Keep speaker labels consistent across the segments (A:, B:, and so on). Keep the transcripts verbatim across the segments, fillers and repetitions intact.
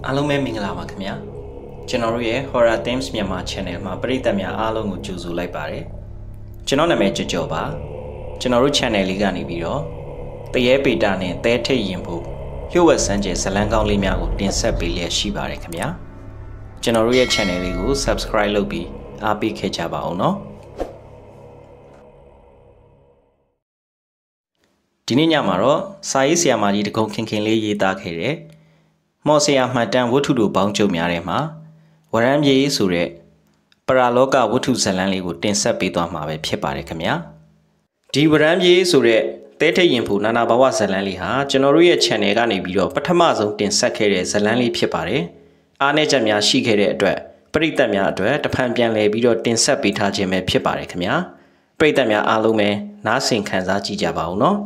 A: အားလုံးပဲမင်္ဂလာပါခင်ဗျာကျွန်တော်တို့ရဲ့ Horror Themes မြန်မာ Channel မှာပရိသတ်များအားလုံးကိုကြိုဆိုလိုက်ပါတယ်ကျွန်တော်နာမည်ကျော်ကျော်ပါကျွန်တော်တို့ Channel လေးကနေပြီးတော့တရေပေတာနဲ့သဲထိတ်ရင်ဖို့လျှို့ဝှက်စမ်းကြယ်ဇလန်းကောင်းလေးများကိုတင်ဆက်ပေးလျက်ရှိပါတယ်ခင်ဗျာကျွန်တော်တို့ရဲ့ Channel လေးကို Subscribe လုပ်ပြီးအားပေးခဲ့ကြပါအောင်နော်ဒီနေ့ညမှာတော့စာရေးဆရာမကြီးတကုံခင်ခင်လေးရေးသားခဲ့တဲ့မော်ဆရာမှတ်တမ်းဝတ္ထုတို့ပေါင်းချုပ်များထဲမှာဝရမ်းပြေးဆိုတဲ့ပရာလောကဝတ္ထုဇာတ်လမ်းလေးကိုတင်ဆက်ပေးသွားမှာပဲဖြစ်ပါတယ်ခင်ဗျာဒီဝရမ်းပြေးဆိုတဲ့တဲထိတ်ရင်ဖို့နာနာဘဝဇာတ်လမ်းလေးဟာကျွန်တော်တို့ရဲ့ channel ကနေပြီးတော့ပထမဆုံးတင်ဆက်ခဲ့တဲ့ဇာတ်လမ်းလေးဖြစ်ပါတယ်အားနည်းချက်များရှိခဲ့တဲ့အတွက်ပရိသတ်များအတွက်တဖန်ပြန်လည်ပြီးတော့တင်ဆက်ပေးထားခြင်းပဲဖြစ်ပါတယ်ခင်ဗျာပရိသတ်များအားလုံးပဲနားဆင်ခံစားကြည့်ကြပါဦးနော်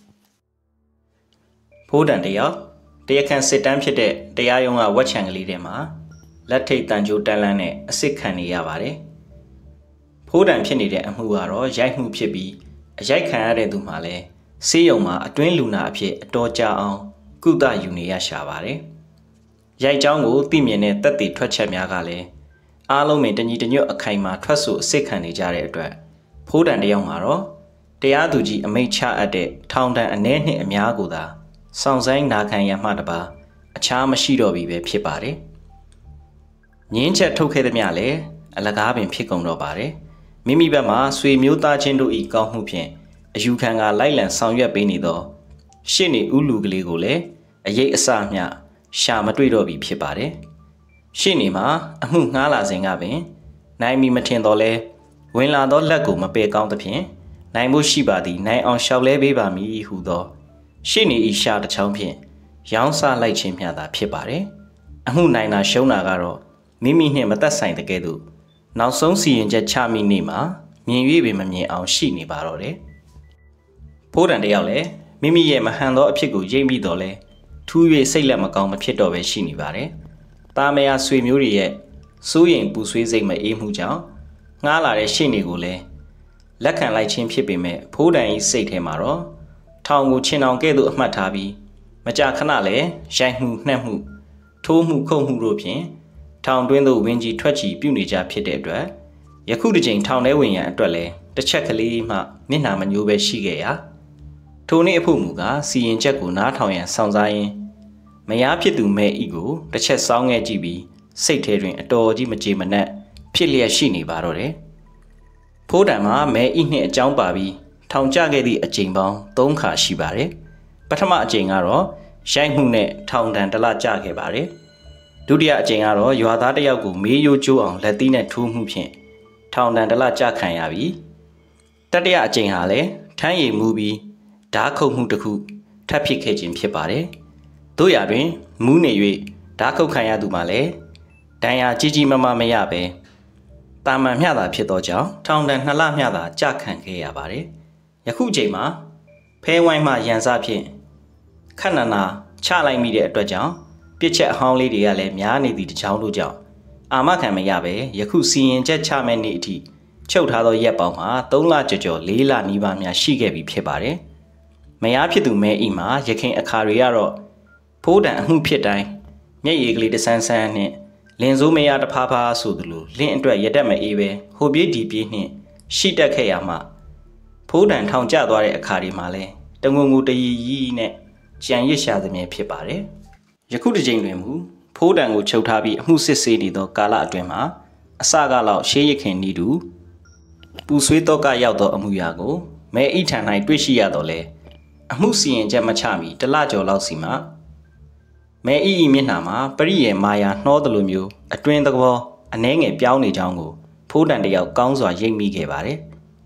A: ဖိုးတန်တယောက်တရားခံစစ်တမ်းဖြစ်တဲ့တရားရုံးကဝက်ချံကလေးထဲမှာလက်ထိတ်တန်ကြိုးတန်းလန်းနဲ့အစစ်ခံနေရပါတယ်။ဖိုးတန်ဖြစ်နေတဲ့အမှုကတော့ရိုက်မှုဖြစ်ပြီးအရိုက်ခံရတဲ့သူမှလည်းဆေးရုံမှာအတွင်းလူနာအဖြစ်အတော်ကြာအောင်ကုသယူနေရရှာပါတယ်။ရိုက်ကြောင်းကိုသိမြင်တဲ့တပ်တွေထွက်ချက်များကလည်းအားလုံးပင်တညီတညွတ်အခိုင်အမာထွက်ဆိုအစစ်ခံနေကြတဲ့အတွက်ဖိုးတန်တယောက်မှာတော့တရားသူကြီးအမိန့်ချအပ်တဲ့ထောင်ဒဏ်အနည်းနှစ်အများကိုသာဆောင်ဆိုင်နာခံရမှတပါအခြားမရှိတော့ပြီပဲဖြစ်ပါတယ်။ငင်းချက်ထုတ်ခဲ့သမျှလည်းအလကားပင်ဖြစ်ကုန်တော့ပါတယ်။မိမိဘက်မှာဆွေမျိုးသားချင်းတို့ဤကောင်းမှုဖြင့်အယူခံကလိုက်လံဆောင်ရွက်ပေးနေသောရှင့်နေဥလူကလေးကိုလည်းအရေးအစမျှရှာမတွေ့တော့ပြီဖြစ်ပါတယ်။ရှင့်နေမှာအမှုငှားလာစဉ်ကပင်နိုင်မီမထင်တော့လဲဝင်လာသောလက်ကိုမပယ်ကောင်းသဖြင့်နိုင်မှုရှိပါသည်နိုင်အောင်ရှောက်လဲပေးပါမည်ဟုသောရှင့်နေဤရှာတစ်ချောင်းဖြင့်ရောင်းစားလိုက်ခြင်းမျှသာဖြစ်ပါတယ်။အမှုနိုင်တာရှုံးတာကတော့မိမိနှင့်မသက်ဆိုင်တဲ့ကဲ့သို့နောက်ဆုံးစီရင်ချက်ချမိနေမှာမြင်၍ပင်မမြင်အောင်ရှိနေပါတော့တယ်။ဖိုးတန်တယောက်လည်းမိမိရဲ့မဟန်သောအဖြစ်ကိုရိပ်မိတော့လဲထူး၍စိတ်လက်မကောင်းမဖြစ်တော့ပဲရှိနေပါတယ်။တာမယာဆွေမျိုးတွေရဲ့စိုးရင်ပူဆွေးစိတ်မအေးမှုကြောင့်ငှားလာတဲ့ရှင့်နေကိုလည်းလက်ခံလိုက်ခြင်းဖြစ်ပေမဲ့ဖိုးတန်၏စိတ်ထဲမှာတော့ထောင်ကိုချင်းအောင်ကဲ့သို့အမှတ်ထားပြီးမကြာခဏလည်းရိုက်မှုနှက်မှုထိုးမှုခုတ်မှုတို့ဖြင့်ထောင်တွင်းသို့ဝင်ကြီးထွက်ချီပြုနေကြဖြစ်တဲ့အတွက်ယခုတစ်ချိန်ထောင်ထဲဝင်ရန်အတွက်လည်းတစ်ချက်ကလေးမှမျက်နှာမညိုးပဲရှိခဲ့ရာထိုနေ့အဖို့မူကားစီရင်ချက်ကိုနားထောင်ရန်ဆောင်စားရင်းမယားဖြစ်သူမဲဤကိုတစ်ချက်စောင်းခဲ့ကြည့်ပြီးစိတ်ထဲတွင်အတော်ကြီးမကြေမနက်ဖြစ်လျက်ရှိနေပါတော့တယ်ဖိုးတံမှာမဲဤနှင့်အကြောင်းပါပြီးထောင်ကျခဲ့သည့်အကြိမ်ပေါင်းသုံးခါရှိပါတယ်ပထမအကြိမ်ကတော့ရိုက်မှုနဲ့ထောင်ဒဏ်တစ်လကျခဲ့ပါတယ်ဒုတိယအကြိမ်ကတော့ရွာသားတစ်ယောက်ကိုမေးရိုးကျိုးအောင်လက်သီးနဲ့ထိုးမှုဖြင့်ထောင်ဒဏ်တစ်လကျခံရပြီးတတိယအကြိမ်ဟာလည်းထမ်းရည်မူပြီးဓာခုတ်မှုတစ်ခုထပ်ဖြစ်ခဲ့ခြင်းဖြစ်ပါတယ်တို့ရတွင်မူးနေ၍ဓာခုတ်ခံရသူမှလည်းဒဏ်ရာကြီးကြီးမားမားမရပဲတာမန်မျှသာဖြစ်သောကြောင့်ထောင်ဒဏ်နှစ်လမျှသာကျခံခဲ့ရပါတယ်ယခုချိန်မှာဖဲဝိုင်းမှရန်စားဖြင့်ခဏနာချလိုက်မိတဲ့အတွက်ကြောင့်ပြစ်ချက်အဟောင်းလေးတွေကလည်းများနေသည့်တကြောင်တို့ကြောင့်အာမခံမရပဲယခုစီရင်ချက်ချမဲ့နေ့အထိချုပ်ထားသောရက်ပေါင်းမှာသုံးလကျော်ကျော်လေးလနီးပါးများရှိခဲ့ပြီဖြစ်ပါတယ်။မယားဖြစ်သူမဲဤမှာရခင်အခါတွေကတော့ဖိုးတန်အမှုဖြစ်တိုင်းမျက်ရည်ကလေးတဆန်းဆန်းနဲ့လင်စိုးမယားတဖားဖားဆိုသလိုလင်းအတွက်ရတက်မအေးပဲဟိုပြေးဒီပြေးနှင့်ရှိတက်ခဲ့ရမှဖိုးတန်ထောင်ကျသွားတဲ့အခါဒီမှာလဲတငုံငူတရီရီနဲ့ကြံရစ်ရှာသမျှဖြစ်ပါတယ်ယခုတစ်ချိန်တွင်မူဖိုးတန်ကိုချုပ်ထားပြီးအမှုစစ်ဆေးနေသောကာလအတွင်းမှာအစကလောက်ရှေးရခင်နီးတူပူဆွေးတော့ကရောက်သောအမှုရာကိုမဲဣထံ၌တွေ့ရှိရတော့လဲအမှုစီရင်ချက်မချမီတလကျော်လောက်စီမှာမဲဣဤမျက်နှာမှာပရိယေမာယာနှောသလိုမျိုးအတွင်းသဘောအနှဲငယ်ပြောင်းနေကြောင်းကိုဖိုးတန်တယောက်ကောင်းစွာရိပ်မိခဲ့ပါတယ်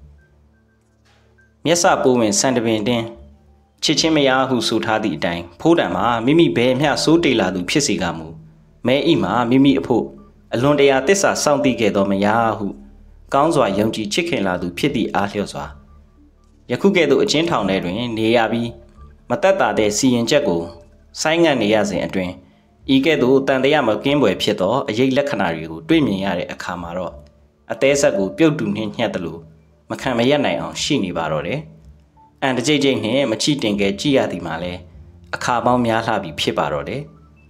A: မျက်စပိုးဝင်စံတပင်တင်းချစ်ချင်းမယားဟုဆိုထားသည့်အတိုင်းဖိုးတံမှာမိမိဘယ်မျှစိုးတေလာသူဖြစ်စီကမူမဲဤမှာမိမိအဖို့အလွန်တရာတစ္ဆာစောင့်သိခဲ့သောမယားဟုကောင်းစွာယုံကြည်ချစ်ခင်လာသူဖြစ်သည့်အားလျော့စွာယခုကဲ့သို့အချင်းထောင်ထဲတွင်နေရပြီးမတက်တာတဲ့စီရင်ချက်ကိုဆိုင်းငံ့နေရစဉ်အတွင်းဤကဲ့သို့တန်တရားမကင်းပွဲဖြစ်သောအရေးလက္ခဏာတွေကိုတွေ့မြင်ရတဲ့အခါမှာတော့အသေးဆက်ကိုပြုတ်တူနှင်းညှက်သလိုမခံမရက်နိုင်အောင်ရှိနေပါတော့တယ်။အန်တကြိတ်ကြိတ်နဲ့မချိတင်ကဲကြည့်ရသည်မှာလဲအခါပေါင်းများလှပြီဖြစ်ပါတော့တယ်။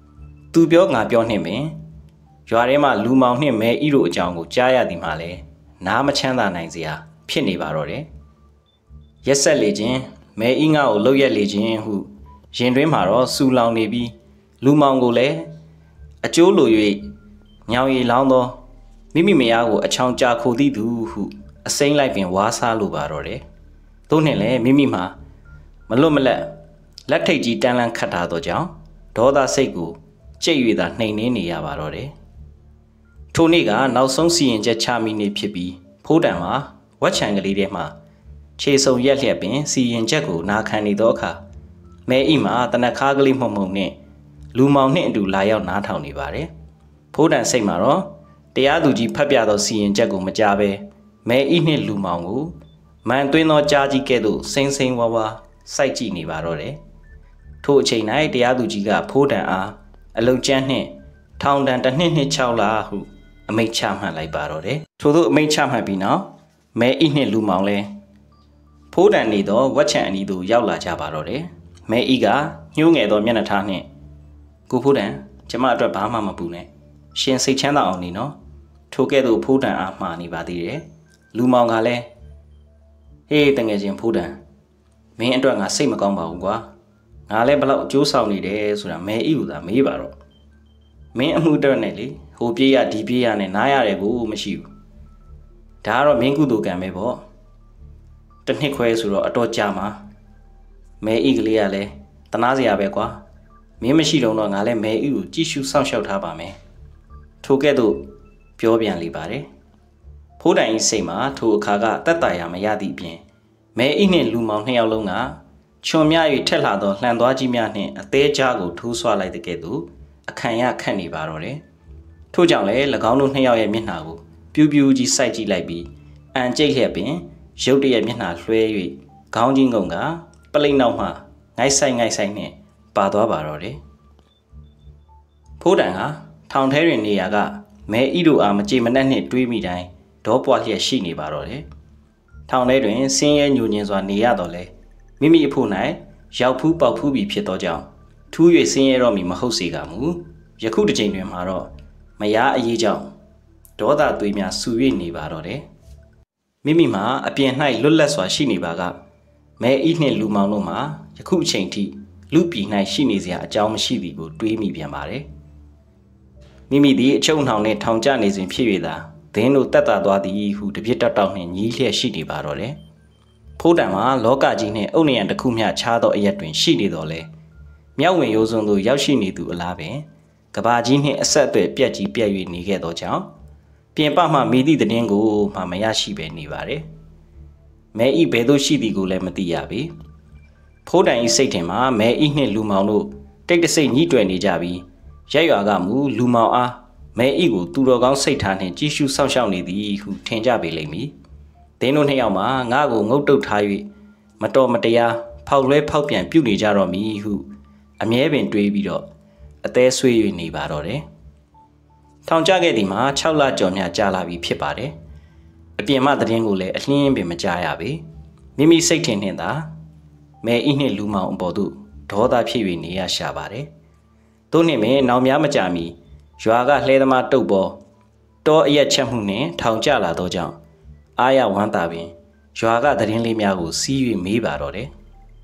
A: သူပြောငါပြောနှင့်ပင်ရွာထဲမှာလူမောင်နှင့်မဲဤတို့အကြောင်းကိုကြားရသည်မှာလဲနားမချမ်းသာနိုင်စရာဖြစ်နေပါတော့တယ်ရက်ဆက်လေခြင်းမဲဤငါကိုလှုပ်ရက်လေခြင်းဟုရင်တွင်းမှာတော့စူလောင်နေပြီးလူမောင်ကိုလည်းအကျိုးလို၍ညောင်ရည်လောင်းသောမိမိမယားကိုအချောင်ကြာခိုသည်သူဟုအစိမ့်လိုက်ပင်ဝါးစားလိုပါတော့တယ်သို့နှင့်လည်းမိမိမှာမလွတ်မလက်လက်ထိတ်ကြီးတန်းလန်းခတ်ထားသောကြောင့်ဒေါသစိတ်ကိုကြိတ်၍သာနှိမ်နှင်းနေရပါတော့တယ်ထိုနေ့ကနောက်ဆုံးစီရင်ချက်ချမိနေဖြစ်ပြီးဖိုးတံမှာဝက်ချံကလေးထဲမှာခြေစုံရက်လျက်ပင်စီရင်ချက်ကိုနာခံနေသောအခါမဲဤမှာတနခါကလေးမှုံမှုံနှင့်လူမောင်နှင့်အတူလာရောက်နားထောင်နေပါတယ်ဖိုးတံစိတ်မှာတော့တရားသူကြီးဖတ်ပြသောစီရင်ချက်ကိုမကြားဘဲမဲဤနှင့်လူမောင်ကိုမန်သွင်းသောကြားကြီးကဲ့သို့စိမ့်စိမ့်ဝါးဝါစိုက်ကြည့်နေပါတော့တယ်ထို့အချိန်၌တရားသူကြီးကဖိုးတံအားအလုတ်ကျန်းနှင့်ထောင်ဒဏ်တစ်နှစ်နှစ်၆လဟုအမိန့်ချမှတ်လိုက်ပါတော့တယ်ထို့သောအမိန့်ချမှတ်ပြီးနောက်မဲဤနှင့်လူမောင်လဲဖိုးတံနေသောဝက်ချံအနီးသို့ရောက်လာကြပါတော့တယ်မဲဤကညှိုးငယ်သောမျက်နှာထားနှင့်ကိုဖိုးတံကျမအတွက်ဘာမှမပူနဲ့ရှင်စိတ်ချမ်းသာအောင်နေနော်ထိုကဲ့သို့ဖိုးတံအားမှားနေပါသေးတယ်လူမောင်ကလည်းဟေးတငယ်ချင်းဖိုးတံမင်းအတွက်ငါစိတ်မကောင်းပါဘူးကွာငါလည်းဘလောက်အကျိုးဆောင်နေတယ်ဆိုတာမဲဤကိုသာမေးပါတော့မင်းအမှုတော့နဲ့လေဟိုပြေးရဒီပြေးရနဲ့နားရတယ်ကိုမရှိဘူးဒါကတော့မင်းကုသိုလ်ကံပဲပေါ့တစ်နှစ်ခွဲဆိုတော့အတော်ကြာမှာမဲဤကလေးကလည်းတနာစရာပဲကွာမင်းမရှိတော့တော့ငါလည်းမဲဤကိုကြည့်ရှုစောင့်ရှောက်ထားပါမယ်ထိုကဲ့သို့ပြောပြန်လေပါတယ်ဖိုးတိုင်ဤစိတ်မှာထိုအခါကတက်တာရမရသည့်အပြင်မဲဤနှင့်လူမောင်နှစ်ယောက်လုံးကချွန်မြ၍ထက်လာသောလှန်သွားကြီးများနှင့်အသေးကြားကိုထိုးဆွလိုက်တဲ့ကဲ့သို့အခန့်ရခတ်နေပါတော့တယ်ထို့ကြောင့်လည်း၎င်းတို့နှစ်ယောက်ရဲ့မျက်နှာကိုပြူးပြူးကြီးစိုက်ကြည့်လိုက်ပြီးအန်ကျိတ်လျက်ပင်ရုတ်တရက်မျက်နှာလွှဲ၍ခေါင်းချင်းကုန်ကပလိတ်နောက်မှငိုက်ဆိုင်ငိုက်ဆိုင်နှင့်ပါသွားပါတော့တယ်ဖိုးတံဟာထောင်ထဲတွင်နေရာကမဲဤတို့အားမကြေမနက်နှင့်တွေးမိတိုင်းဒေါပွားလျက်ရှိနေပါတော့တယ်ထောင်ထဲတွင်ဆင်းရဲညူညင်စွာနေရတော့လဲမိမိအဖို့၌ရောက်ဖူးပေါက်ဖူးပြီးဖြစ်သောကြောင့်ထူး၍ဆင်းရဲတော့မီမဟုတ်စေကမူယခုတစ်ချိန်တွင်မှာတော့မယားအရေးကြောင့်ဒေါသသွေးများဆူ၍နေပါတော့တယ်မိမိမှာအပြင်၌လွတ်လပ်စွာရှိနေပါကမဲဤနှင့်လူမောင်တို့မှာယခုအချိန်ထိလူပြည်၌ရှိနေစရာအကြောင်းမရှိသည်ကိုတွေးမိပြန်ပါတယ်မိမိသည်အချုံနှောင်နှင့်ထောင်ကျနေစဉ်ဖြစ်၍သာဒင်းတို့တက်တာသွားသည်ဟုတပြစ်တောက်တောက်နှင့်ညီးလျက်ရှိနေပါတော့တယ်ဖိုးတံမှာလောကကြီးနှင့်အုတ်နယံတစ်ခုမျှခြားသောအရက်တွင်ရှိနေတော်လဲမြောက်ဝင်ရိုးစွန်းသို့ရောက်ရှိနေသူအလားပင်ကဘာကြီးနှင့်အဆက်အသွယ်ပြက်ကြီးပြက်၍နေခဲ့သောကြောင့်ပြင်ပမှမိသည့်သတင်းကိုမှမရရှိပဲနေပါတယ်မဲဤဘယ်သို့ရှိသည်ကိုလည်းမသိရပေဖိုးတံဤစိတ်ထင်မှာမဲဤနှင့်လူမောင်တို့တိတ်တဆိတ်ညှိတွယ်နေကြပြီးရက်ရွာကမူလူမောင်အားမဲဤကိုသူတော်ကောင်းစိတ်ထားနှင့်ကြီးရှုစောင့်ရှောက်နေသည်ဟုထင်ကြပေလိမ့်မည်ဒင်းတို့နှစ်ယောက်မှာငါ့ကိုငုတ်တုတ်ထား၍မတော်မတရားဖောက်လွဲဖောက်ပြန်ပြုတ်နေကြတော့မည်ဟုအမြဲပင်တွေးပြီးတော့အသေးဆွေး၍နေပါတော့တယ်ထောင်ကျခဲ့သည်မှာ၆လကျော်များကြာလာပြီဖြစ်ပါတယ်အပြင်မှသတင်းကိုလည်းအလင်းပင်မကြားရပေမိမိစိတ်ထင်နှင့်သာမဲဤနှင့်လူမောင်အပေါ်သို့ဒေါသဖြစ်၍နေရရှာပါတယ်သို့နှင့်ပင်နောက်များမကြာမီရွာကလှဲသမားတုတ်ပေါ်တောအရက်ချက်မှုနှင့်ထောင်ကျလာသောကြောင့်အာရဝမ်းသာပင်ရွာကသတင်းလေးများကိုစီး၍မေးပါတော့တယ်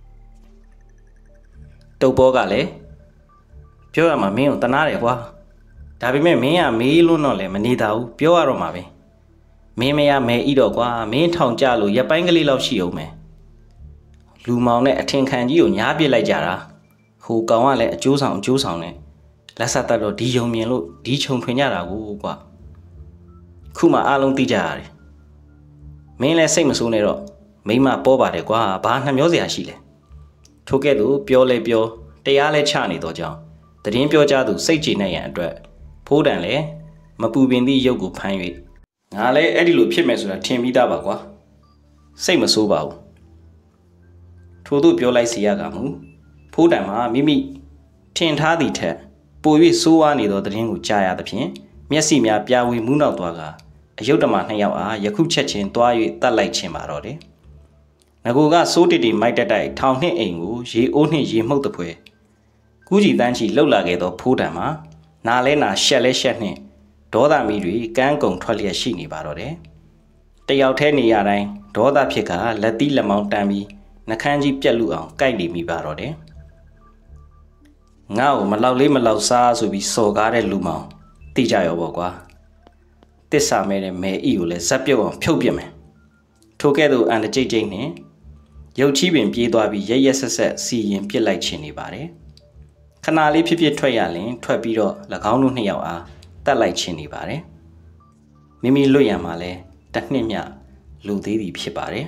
A: တုတ်ပေါ်ကလည်းပြောရမှာမင်းကိုတနာတယ်ကွာဒါပေမဲ့မင်းကမေးလို့တော့လည်းမနေတာဘူးပြောရတော့မှာပဲမင်းမရမဲဤတော့ကွာမင်းထောင်ကြလို့ရက်ပိုင်းကလေးလောက်ရှိအောင်မယ်လူမောင်နဲ့အထင်ခံကြီးကိုညားပစ်လိုက်ကြတာဟိုကောင်ကလည်းအကျိုးဆောင်အကျိုးဆောင်နဲ့လက်ဆက်တက်တော့ဒီယုံမြင်လို့ဒီခြုံထွင်ကြတာကိုကွာခုမှအားလုံးသိကြရတယ်မင်းလည်းစိတ်မဆိုးနဲ့တော့မိမပေါ်ပါတယ်ကွာဘာနှမျောစရာရှိလဲထိုကဲ့သို့ပြောလဲပြောတရားလဲချနေတော့ကြောင်းတရင်ပြောကြသူစိတ်ကြည်နေရန်အတွက်ဖိုးတံလည်းမပူပင်သည့်ရုပ်ကိုဖမ်း၍ငါလည်းအဲ့ဒီလိုဖြစ်မယ်ဆိုတာထင်ပြီးသားပါကွာစိတ်မဆိုးပါဘူးထို့သို့ပြောလိုက်စီရကမူဖိုးတံမှာမိမိထင်ထားသည့်ထက်ပို၍ဆိုးဝါးနေသောတရင်ကိုကြားရသဖြင့်မျက်စိများပြာဝေမူးနောက်သွားကအယုဒ္ဓမနှစ်ယောက်အားယခုချက်ချင်းတွား၍တတ်လိုက်ခြင်းပါတော့တယ်ငကိုကစိုးတီတီမိုက်တက်တိုက်ထောင်နှင့်အိမ်ကိုရေအိုးနှင့်ရေမှုတ်တပွဲကူးကြည်တန်းချီလှုပ်လာခဲ့သောဖိုးတံမှာနာလဲနာရှက်လဲရှက်နှင့်ဒေါသမီးတွေကန်းကုံထွက်လျက်ရှိနေပါတော့တယ်တယောက်တည်းနေရတိုင်းဒေါသဖြစ်ကလက်သီးလက်မောင်းတန်းပြီးနှခမ်းကြီးပြက်လူအောင်ကိုက်နေမိပါတော့တယ်ငါ့ကိုမလောက်လေးမလောက်စားဆိုပြီးစော်ကားတဲ့လူမောင်သိကြရောပေါ့ကွာတစ္ဆာမဲတဲ့မဲဤကိုလည်းဇက်ပြုတ်အောင်ဖြုတ်ပြမယ်ထိုကဲ့သို့အန်တကြိတ်ကြိတ်နဲ့ရုပ်ချီးပင်ပြေးသွားပြီးရက်ရက်ဆက်ဆက်စီရင်ပြစ်လိုက်ချင်နေပါတယ်ခဏလေးဖြစ်ဖြစ်ထွက်ရရင်ထွက်ပြီးတော့၎င်းတို့နှစ်ယောက်အားတတ်လိုက်ချင်နေပါတယ်မိမိလွတ်ရမှာလဲတစ်နှစ်မြလူသေးသည်ဖြစ်ပါတယ်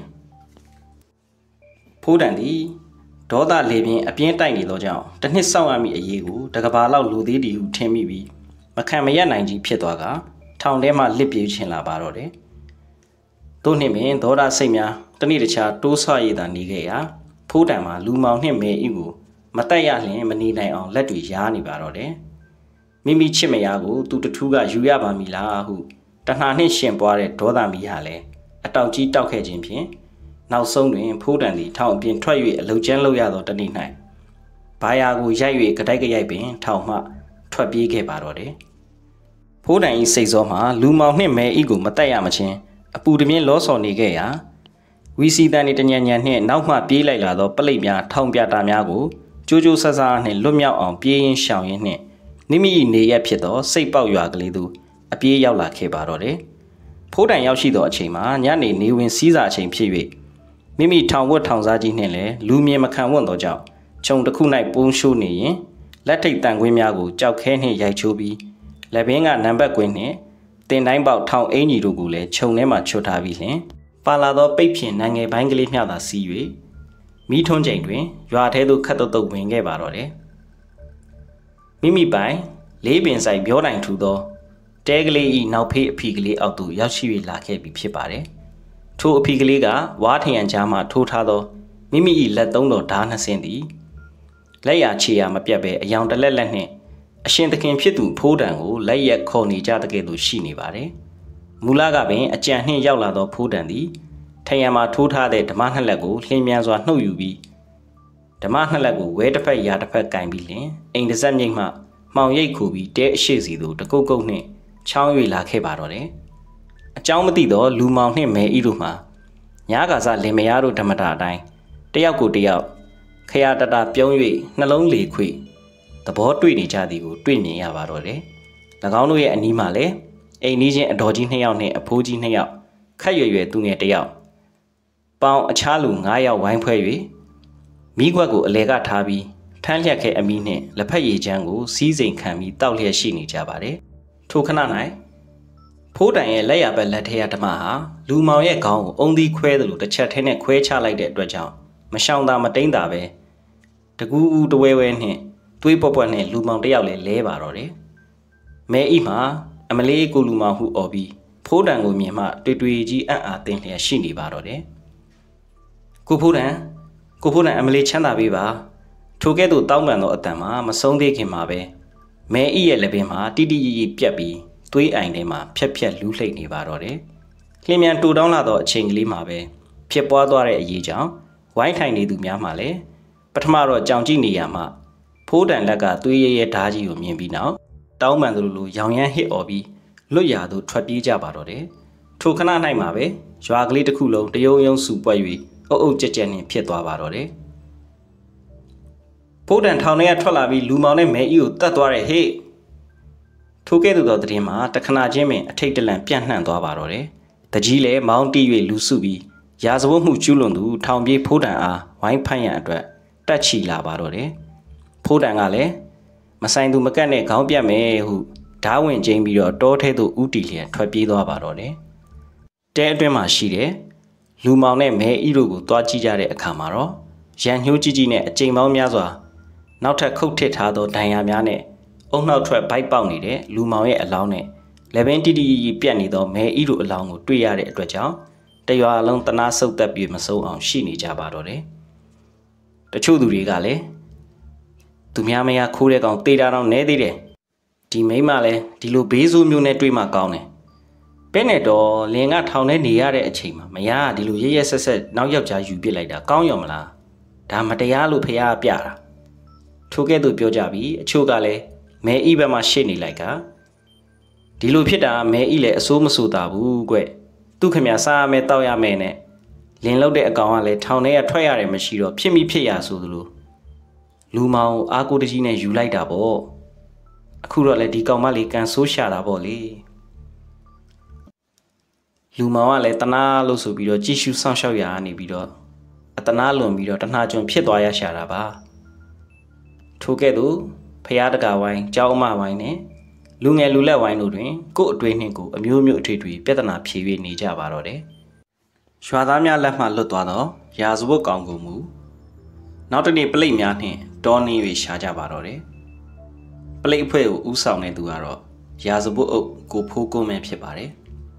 A: ဖိုးတန်သည်ဒေါသလေပြင်းအပြင်းတိုက်နေသောကြောင့်တစ်နှစ်စောင့်ရမည့်အရေးကိုတကဘာလောက်လူသေးသည်ဟုထင်မိပြီးမခံမရနိုင်ကြီးဖြစ်သွားကထောင်ထဲမှလစ်ပြေးချင်လာပါတော့တယ်တို့နှင့်ပင်ဒေါသစိတ်များတနေ့တခြားတိုးဆွရည်သာနေခဲ့ရာဖိုးတန်မှာလူမောင်နှင့်မဲဤကိုမတက်ရလျင်မနေနိုင်အောင်လက်တွေရားနေပါတော့တယ်မိမိချစ်မယားကိုသူတထူးကယူရပါမည်လားဟုတဏှာနှင့်ရှင်ပွားတဲ့ဒေါသမီးဟာလည်းအတောက်ကြီးတောက်ခဲ့ခြင်းဖြင့်နောက်ဆုံးတွင်ဖိုးတန်သည်ထောင်အပြင်ထွက်၍အလုကျန်းလုပ်ရသောတနေ့၌ဘာယာကိုရိုက်၍ကတိုက်ကြရိုက်ပင်ထောင်မှထွက်ပြေးခဲ့ပါတော့တယ်ဖိုးတန်၏စိတ်စောမှာလူမောင်နှင့်မဲဤကိုမတက်ရမချင်းအပူတမြင့်လောဆော်နေခဲ့ရာဝီစီတန်၏တညံညံနှင့်နောက်မှပြေးလိုက်လာသောပလိတ်များထောင်ပြတာများကိုကြိုးကြိုးဆဆနှင့်လွတ်မြောက်အောင်ပြေးရင်းရှောင်ရင်းနှင့်မိမိ၏နေရဖြစ်သောစိတ်ပေါက်ရွာကလေးသို့အပြေးရောက်လာခဲ့ပါတော့တယ်ဖိုးတန်ရောက်ရှိသောအချိန်မှာညနေနေဝင်စည်းစာအချိန်ဖြစ်၍မိမိထောင်ဝတ်ထောင်စားကြီးနှင့်လည်းလူမြင်မခံဝတ်သောကြောင့်ခြုံတစ်ခု၌ပုံရှိုးနေရင်လက်ထိတ်တန်ခွင်းများကိုကြောက်ခဲနှင့်ရိုက်ချိုးပြီးလက်ဘင်းကနံပါတ်ကွင်းနှင့်တင်တိုင်းပေါက်ထောင်အင်ကြီးတို့ကိုလည်းခြုံထဲမှချွတ်ထားပြီးလျှင်ပါလာသောပိတ်ဖြင့်နိုင်ငံပိုင်းကလေးမျှသာစီး၍မိထွန်းချိန်တွင်ရွာထဲသို့ခတ်တုတ်တုတ်ဝင်ခဲ့ပါတော့တယ်မိမိပိုင်လေးပင်ဆိုင်ပြောတိုင်ထူသောတဲကလေးဤနောက်ဖေးအဖီကလေးအောက်သို့ရောက်ရှိ၍လာခဲ့ပြီဖြစ်ပါတယ်ထိုအဖီကလေးကဝါးထရံကြားမှထိုးထားသောမိမိ၏လက်သုံးတော်ဓာတ်နှစ်စင်းသည်လက်ရခြေရမပြတ်ဘဲအယောင်တလက်လက်နှင့်အရှင်သခင်ဖြစ်သူဖိုးတန်ကိုလက်ရက်ခေါ်နေကြတဲ့ကဲ့သို့ရှိနေပါတယ်မူလကပင်အကြံနှင့်ရောက်လာသောဖိုးတန်သည်ထရံမှာထိုးထားတဲ့ဓမ္မနှစ်လက်ကိုလှင်းမြန်စွာနှုတ်ယူပြီးဓမ္မနှစ်လက်ကိုဝဲတစ်ဖက်ရာတစ်ဖက်ကင်ပြီးလျှင်အိမ်တစ်စက်မြိတ်မှမှောင်ရိပ်ခူပြီးတဲအရှိစီသို့တကုတ်ကုတ်နှင့်ချောင်း၍လာခဲ့ပါတော့တယ်အကြောင်းမသိသောလူမောင်နှင့်မဲဤတို့မှာညားကာစားလင်မယားတို့ဓမ္မတာအတိုင်းတယောက်ကိုတယောက်ခရတတာပြုံး၍နှလုံးလေခွေသဘောတွေ့နေကြသည်ကိုတွေ့မြင်ရပါတော့တယ်၎င်းတို့ရဲ့အနီးမှာလည်းအိမ်နီးချင်းအတော်ကြီးနှစ်ယောက်နှင့်အဖိုးကြီးနှစ်ယောက်ခက်ရွယ်ရွယ်သူငယ်တစ်ယောက်ပေါင်အခြားလူ၅ယောက်ဝိုင်းဖွဲ့၍မိခွက်ကိုအလဲကထားပြီးထမ်းလျက်ခဲအမီးနှင့်လက်ဖက်ရည်ချမ်းကိုစီးစိမ်ခံပြီးတောက်လျက်ရှိနေကြပါတယ်ထိုခဏ၌ဖိုးတန်ရဲ့လက်ရဘက်လက်ထဲရဓမ္မဟာလူမောင်ရဲ့ခေါင်းကိုအုံသီးခွဲသလိုတစ်ချက်ထဲနဲ့ခွဲချလိုက်တဲ့အတွက်ကြောင့်မရှောင်သာမတိန်သာပဲတကူးဦးတဝဲဝဲနှင့်သွေးပွက်ပွက်နဲ့လူမောင်တယောက်လည်းလဲပါတော့တယ်မဲဤမှာအမလေးကိုလူမောင်ဟုអော်ပြီးဖိုးတန်ကိုမြင်မှတွေ့တွေ့ကြီးအံ့အားသင့်လျက်ရှိနေပါတော့တယ်ကိုဖိုးတန်ကိုဖိုးတန်အမလေးချမ်းသာပေးပါထိုကဲ့သို့တောင်းပန်သောအတန်မှာမဆုံးသေးခင်မှာပဲမဲဤရဲ့လက်ပင်မှာတိတိကျကျပြက်ပြီးသွေးအိုင်ထဲမှာဖြက်ဖြက်လူးလှိမ့်နေပါတော့တယ်လျင်မြန်တူတောင်းလာသောအချိန်ကလေးမှာပဲဖြစ်ပွားသွားတဲ့အရေးကြောင့်ဝိုင်းထိုင်နေသူများမှလည်းပထမတော့ကြောင်ကြည့်နေရမှဖိုးတန်လက်ကသွေးရဲရဲဓာကြီးကိုမြင်ပြီးနောက်တောင်းပန်သူလိုရောင်ရမ်းဟစ်អော်ပြီးလွတ်ရာသို့ထွက်ပြေးကြပါတော့တယ်ထိုခဏ၌မှာပဲရွာကလေးတစ်ခုလုံးတယုံယုံစုပွက်၍အုပ်အုပ်ကြက်ကြက်နှင့်ဖြစ်သွားပါတော့တယ်ဖိုးတန်ထောင်ထဲကထွက်လာပြီးလူမောင်နဲ့မဲအီကိုတတ်သွားတယ်ဟေ့ထိုကဲ့သို့သောတည်င်းမှာတခဏချင်းပင်အထိတ်တလန့်ပြန့်နှံ့သွားပါတော့တယ်တကြီးလည်းမောင်းတီး၍လူစုပြီးရာဇဝတ်မှုကျူးလွန်သူထောင်ပြေးဖိုးတန်အားဝိုင်းဖန့်ရန်အတွက်တက်ချီလာပါတော့တယ်ဖိုးတန်ကလည်းမဆိုင်သူမကတ်နဲ့ခေါင်းပြတ်မယ်ဟုဓားဝင်ကျင်းပြီးတော့တောထဲသို့ဥတီလျက်ထွက်ပြေးသွားပါတော့တယ်တဲအတွင်းမှာရှိတဲ့လူမောင်နဲ့မဲအီတို့ကိုတွားကြည့်ကြတဲ့အခါမှာတော့ရန်ညှိုးကြီးကြီးနဲ့အကြိမ်ပေါင်းများစွာနောက်ထပ်ခုတ်ထစ်ထားသောဒဏ်ရာများနဲ့အုံနောက်ထွက်ဘိုက်ပေါက်နေတဲ့လူမောင်ရဲ့အလောင်းနဲ့လက်ပင်တိတိကြီးပြတ်နေသောမဲအီတို့အလောင်းကိုတွေ့ရတဲ့အတွက်ကြောင့်တရွာလုံးတနာဆုတ်သက်ပြီးမဆုံးအောင်ရှိနေကြပါတော့တယ်တချို့သူတွေကလည်းသူများမယားခိုးတဲ့ကောင်တေးတာတော့နဲသေးတယ်ဒီမိန်းမလည်းဒီလိုဘေးဆိုးမျိုးနဲ့တွေ့မှကောင်းတယ်ပဲနဲ့တော့လင်ကထောင်ထဲနေရတဲ့အချိန်မှာမယားကဒီလိုရရဆက်ဆက်နောက်ယောက်ျားယူပစ်လိုက်တာကောင်းရောမလားဒါမတရားလို့ဖះပြတာထိုကဲ့သို့ပြောကြပြီးအချို့ကလည်းမဲဤဘက်မှာရှေ့နေလိုက်ကဒီလိုဖြစ်တာမဲဤလည်းအစိုးမစိုးတာဘူးကွသူခင်ဗျာစားရမယ်တောက်ရမယ်နဲ့လင်းလောက်တဲ့အကောင်ကလည်းထောင်ထဲကထွက်ရတယ်မရှိတော့ဖြစ်မိဖြစ်ရဆိုသလိုလူမောင်အားကိုတကြီးနဲ့ယူလိုက်တာပေါ့အခုတော့လေဒီကောင်မလေးကန်ဆိုးရှာတာပေါ့လေလူမောင်ကလည်းတနာလို့ဆိုပြီးတော့ကြည့်ရှုစောင့်ရှောက်ရနေပြီးတော့အတနာလွန်ပြီးတော့တနှာကျွန်းဖြစ်သွားရရှာတာပါထို့ကဲ့သို့ဖျားတကာဝိုင်းကြောက်အမဝိုင်းနဲ့လူငယ်လူလက်ဝိုင်းတို့တွင်ကို့အတွေ့နှင့်ကိုအမျိုးမျိုးအထွေထွေပြဿနာဖြေ၍နေကြပါတော့တယ်ရွာသားများလက်မှလွတ်သွားသောရာဇဝတ်ကောင်ကိုမူနောက်တစ်နေ့ပလိတ်များနှင့်တောနှင်း၍ရှာကြပါတော့တယ်ပလိတ်အဖွဲ့ကိုဦးဆောင်နေသူကတော့ရာဇဝတ်အုပ်ကိုဖိုးကုန်းပဲဖြစ်ပါတယ်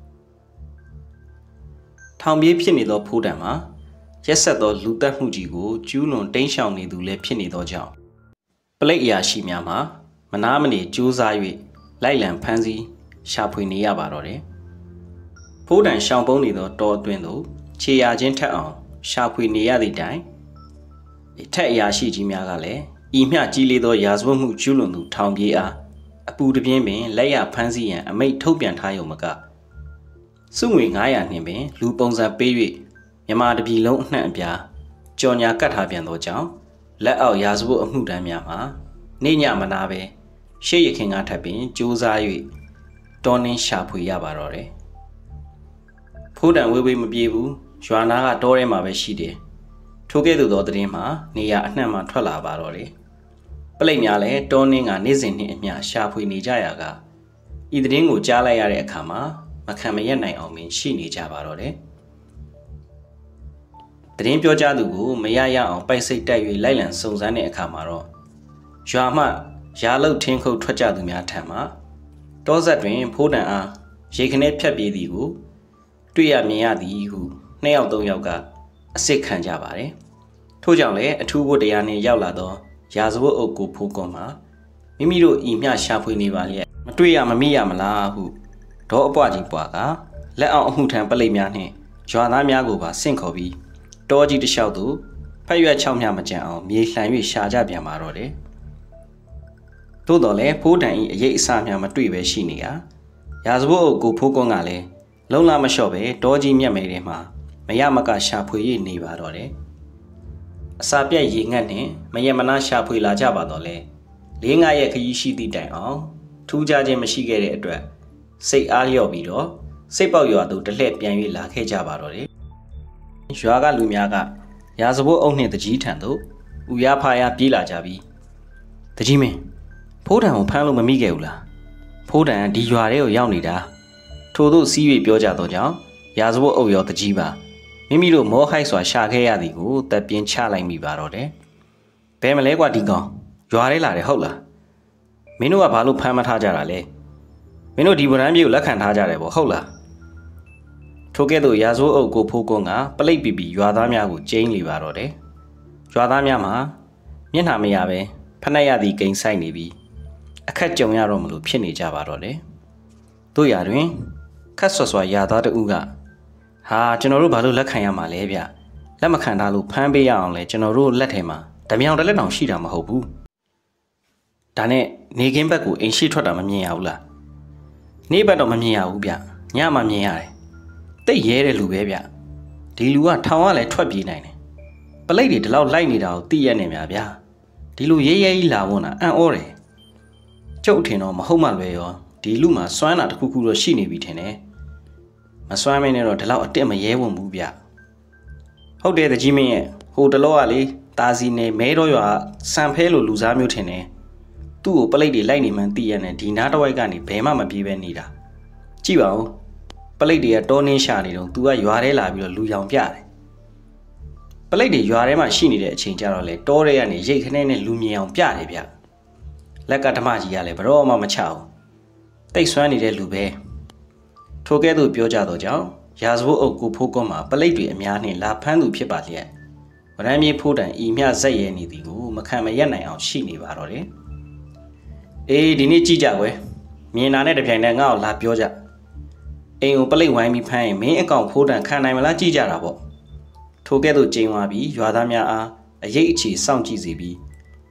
A: ထောင်ပြေးဖြစ်နေသောဖိုးတံမှာရက်ဆက်သောလူတက်မှုကြီးကိုကျူးလွန်တိမ်းရှောင်နေသူလည်းဖြစ်နေသောကြောင့်ပလိတ်အရာရှိများမှာမနာမနေကြိုးစား၍လိုက်လံဖမ်းဆီးရှာဖွေနေရပါတော့တယ်ဖိုးတံရှောင်ပုန်းနေသောတောအတွင်းသို့ခြေရာချင်းထက်အောင်ရှာဖွေနေရသည့်တိုင်ထက်အရာရှိကြီးများကလည်းဤမျှကြီးလေးသောရာဇဝတ်မှုကျူးလွန်သူထောင်ပြေးအားအပူတပြင်းပင်လက်ရဖမ်းဆီးရန်အမိန့်ထုတ်ပြန်ထားရုံမကစုငွေငါးရာနှင့်ပင်လူပုံစံပေး၍မြန်မာတပြည်လုံးအနှံ့အပြားကြော်ညာကတ်ထားပြန်သောကြောင့်လက်အောက်ရာဇဝတ်အမှုတန်းများမှာနေညမနာပဲရှေ့ရခင်ကထပ်ပင်ကြိုးစား၍တောနှင်းရှာဖွေရပါတော့တယ်ဖိုးတံဝေးဝေးမပြေဘူးရွာနာကတောထဲမှာပဲရှိတယ်ထိုကဲ့သို့သောသတင်းမှာနေရအနှံ့မှထွက်လာပါတော့တယ်ပလိတ်များလည်းတောနှင်းကနေ့စဉ်နှင့်အမျှရှာဖွေနေကြရကဤသတင်းကိုကြားလိုက်ရတဲ့အခါမှာမခံမရက်နိုင်အောင်ပင်ရှိနေကြပါတော့တယ်သတင်းပြောကြားသူကိုမရရအောင်ပိုက်စိတ်တိုက်၍လိုက်လံစုံစမ်းတဲ့အခါမှာတော့ရွာမှရာလုတ်ထင်းခုတ်ထွက်ကြသူများထံမှတောဆက်တွင်ဖိုးတံအားရေခနဲဖြတ်ပြေးသည်ကိုတွေ့ရမြင်ရသည်ဟုနှစ်ယောက်သုံးယောက်ကအစ်စ်ခံကြပါတယ်ထို့ကြောင့်လည်းအထူးဘုတရားနှင့်ရောက်လာသောရာဇဝတ်အုပ်ကိုဖိုးကွန်မှာမိမိတို့ဤမျှရှာဖွေနေပါလျက်မတွေ့ရမမိရမလားဟုဒေါအပွားကြီးပွားကလက်အောင်အမှုထမ်းပလိတ်များနှင့်ရွာသားများကိုပါဆင့်ခေါ်ပြီးတောကြီးတစ်လျှောက်သို့ဖက်ရွက်ချောက်မြမကြံအောင်မြေလှန်၍ရှာကြပြန်ပါတော့တယ်သို့တော်လည်းဖိုးတံဤအရေးအစများမတွေ့ပဲရှိနေရရာဇဝတ်အုပ်ကိုဖိုးကွန်ကလည်းလုံလာမလျှော့ပဲတောကြီးမြက်မဲထဲမှာမရမကရှာဖွေ၍နေပါတော့တယ်အစာပြက်ရေငတ်နှင့်မယမနာရှာဖွေလာကြပါတော့လေလေးငါရဲ့ခရီးရှိသည့်တိုင်အောင်ထူးခြားခြင်းမရှိခဲ့တဲ့အတွက်စိတ်အားလျော့ပြီးတော့စိတ်ပေါက်ရွာသို့တလှည့်ပြန်၍လာခဲ့ကြပါတော့တယ်ရွာကလူများကရာဇဝတ်အုပ်နှင့်တကြီးထံသို့ဥရဖာရပြေးလာကြပြီးတကြီးမင်းဖိုးတံကိုဖမ်းလို့မမိခဲ့ဘူးလားဖိုးတံဒီရွာထဲကိုရောက်နေတာထို့သို့စီး၍ပြောကြသောကြောင့်ရာဇဝတ်အုပ်ရောတကြီးပါမိမိတို့မောဟိုက်စွာရှာခဲ့ရသည်ကိုတပ်ပြင်းချလိုက်မိပါတော့တယ်ဘယ်မလဲကွာဒီကောင်ရွာထဲလာတယ်ဟုတ်လားမင်းတို့ကဘာလို့ဖမ်းမထားကြတာလဲမင်းတို့ဒီဗရန်ပြေကိုလက်ခံထားကြတယ်ပေါ့ဟုတ်လားထို့ကဲ့သို့ရာဇဝတ်အုပ်ကိုဖိုးကွန်းကပလိတ်ပီပီရွာသားများကိုကျိန်းလေပါတော့တယ်ရွာသားများမှာမျက်နှာမရပဲဖနှက်ရသည်ကိန်းဆိုင်နေပြီးအခက်ကြုံရတော့မလို့ဖြစ်နေကြပါတော့တယ်တို့ရတွင်ခက်ဆွဆွာရာသားတဦးကဟာကျွန်တော်တို့ဘာလို့လက်ခံရမှာလဲဗျလက်မခံတာလို့ဖမ်းပေးရအောင်လဲကျွန်တော်တို့လက်ထဲမှာဓမြောင်တစ်လက်တောင်ရှိတာမဟုတ်ဘူးဒါနဲ့နေကင်းဘက်ကိုအိမ်ရှိထွက်တာမမြင်ရဘူးလားနေ့ဘက်တော့မမြင်ရဘူးဗျညမှမြင်ရတယ်တိတ်ရဲတဲ့လူပဲဗျဒီလူကထောင်ကလည်းထွက်ပြေးနိုင်တယ်ပလိတ်တွေဒီလောက်လိုက်နေတာကိုသိရနေမြဗျာဒီလူရဲရဲကြီးလာဝန်းတာအံ့ဩတယ်ကျုပ်ထင်တော့မဟုတ်မှလွယ်ရောဒီလူမှာစွမ်းတာတစ်ခုခုတော့ရှိနေပြီထင်တယ်မစွမ်းမင်းနဲ့တော့ဒီလောက်အတက်မရဲဝံ့ဘူးဗျဟုတ်တယ်တကြီးမင်းရဲ့ဟိုတလောကလေတာစီနေမဲတော့ရွာစံဖဲလိုလူစားမျိုးထင်တယ်သူ့ကိုပလိတ်တွေလိုက်နေမှန်းသိရတယ်ဒီနားတစ်ဝိုက်ကနေဘယ်မှမပြေးပဲနေတာကြည့်ပါဦးပလိတ်တွေကတောနှင်းရှာနေတော့ तू ကရွာထဲလာပြီးတော့လူရောင်ပြတယ်ပလိတ်တွေရွာထဲမှာရှိနေတဲ့အချိန်ကျတော့လေတောထဲကနေရိတ်ခနဲနဲ့လူမြင်အောင်ပြတယ်ဗျလက်ကဓမ္မကြီးကလည်းဘရောမှမချအောင်တိတ်ဆွမ်းနေတဲ့လူပဲထိုကဲ့သို့ပြောကြတော့ကြောင့်ရာဇဝတ်အုပ်ကိုဖိုးကွန်းမှာပလိတ်တွေအများနှင့်လာဖမ်းသူဖြစ်ပါလျက်ဗရန်မြေဖိုးတန်ဤမျှဇက်ရဲနေသည်ကိုမခံမရက်နိုင်အောင်ရှိနေပါတော့တယ်အေးဒီနေ့ကြည့်ကြကွယ်မြင်တာနဲ့တပြိုင်တည်းငါ့ကိုလာပြောကြအိမ်ကိုပလိတ်ဝိုင်းပြီးဖမ်းရင်မင်းအကောင်ဖိုးတန်ခံနိုင်မလားကြည့်ကြတာပေါ့ထိုကဲ့သို့ကြိမ်သွားပြီးရွာသားများအားအရေးအခြေစောင့်ကြည့်စီပြီးမိ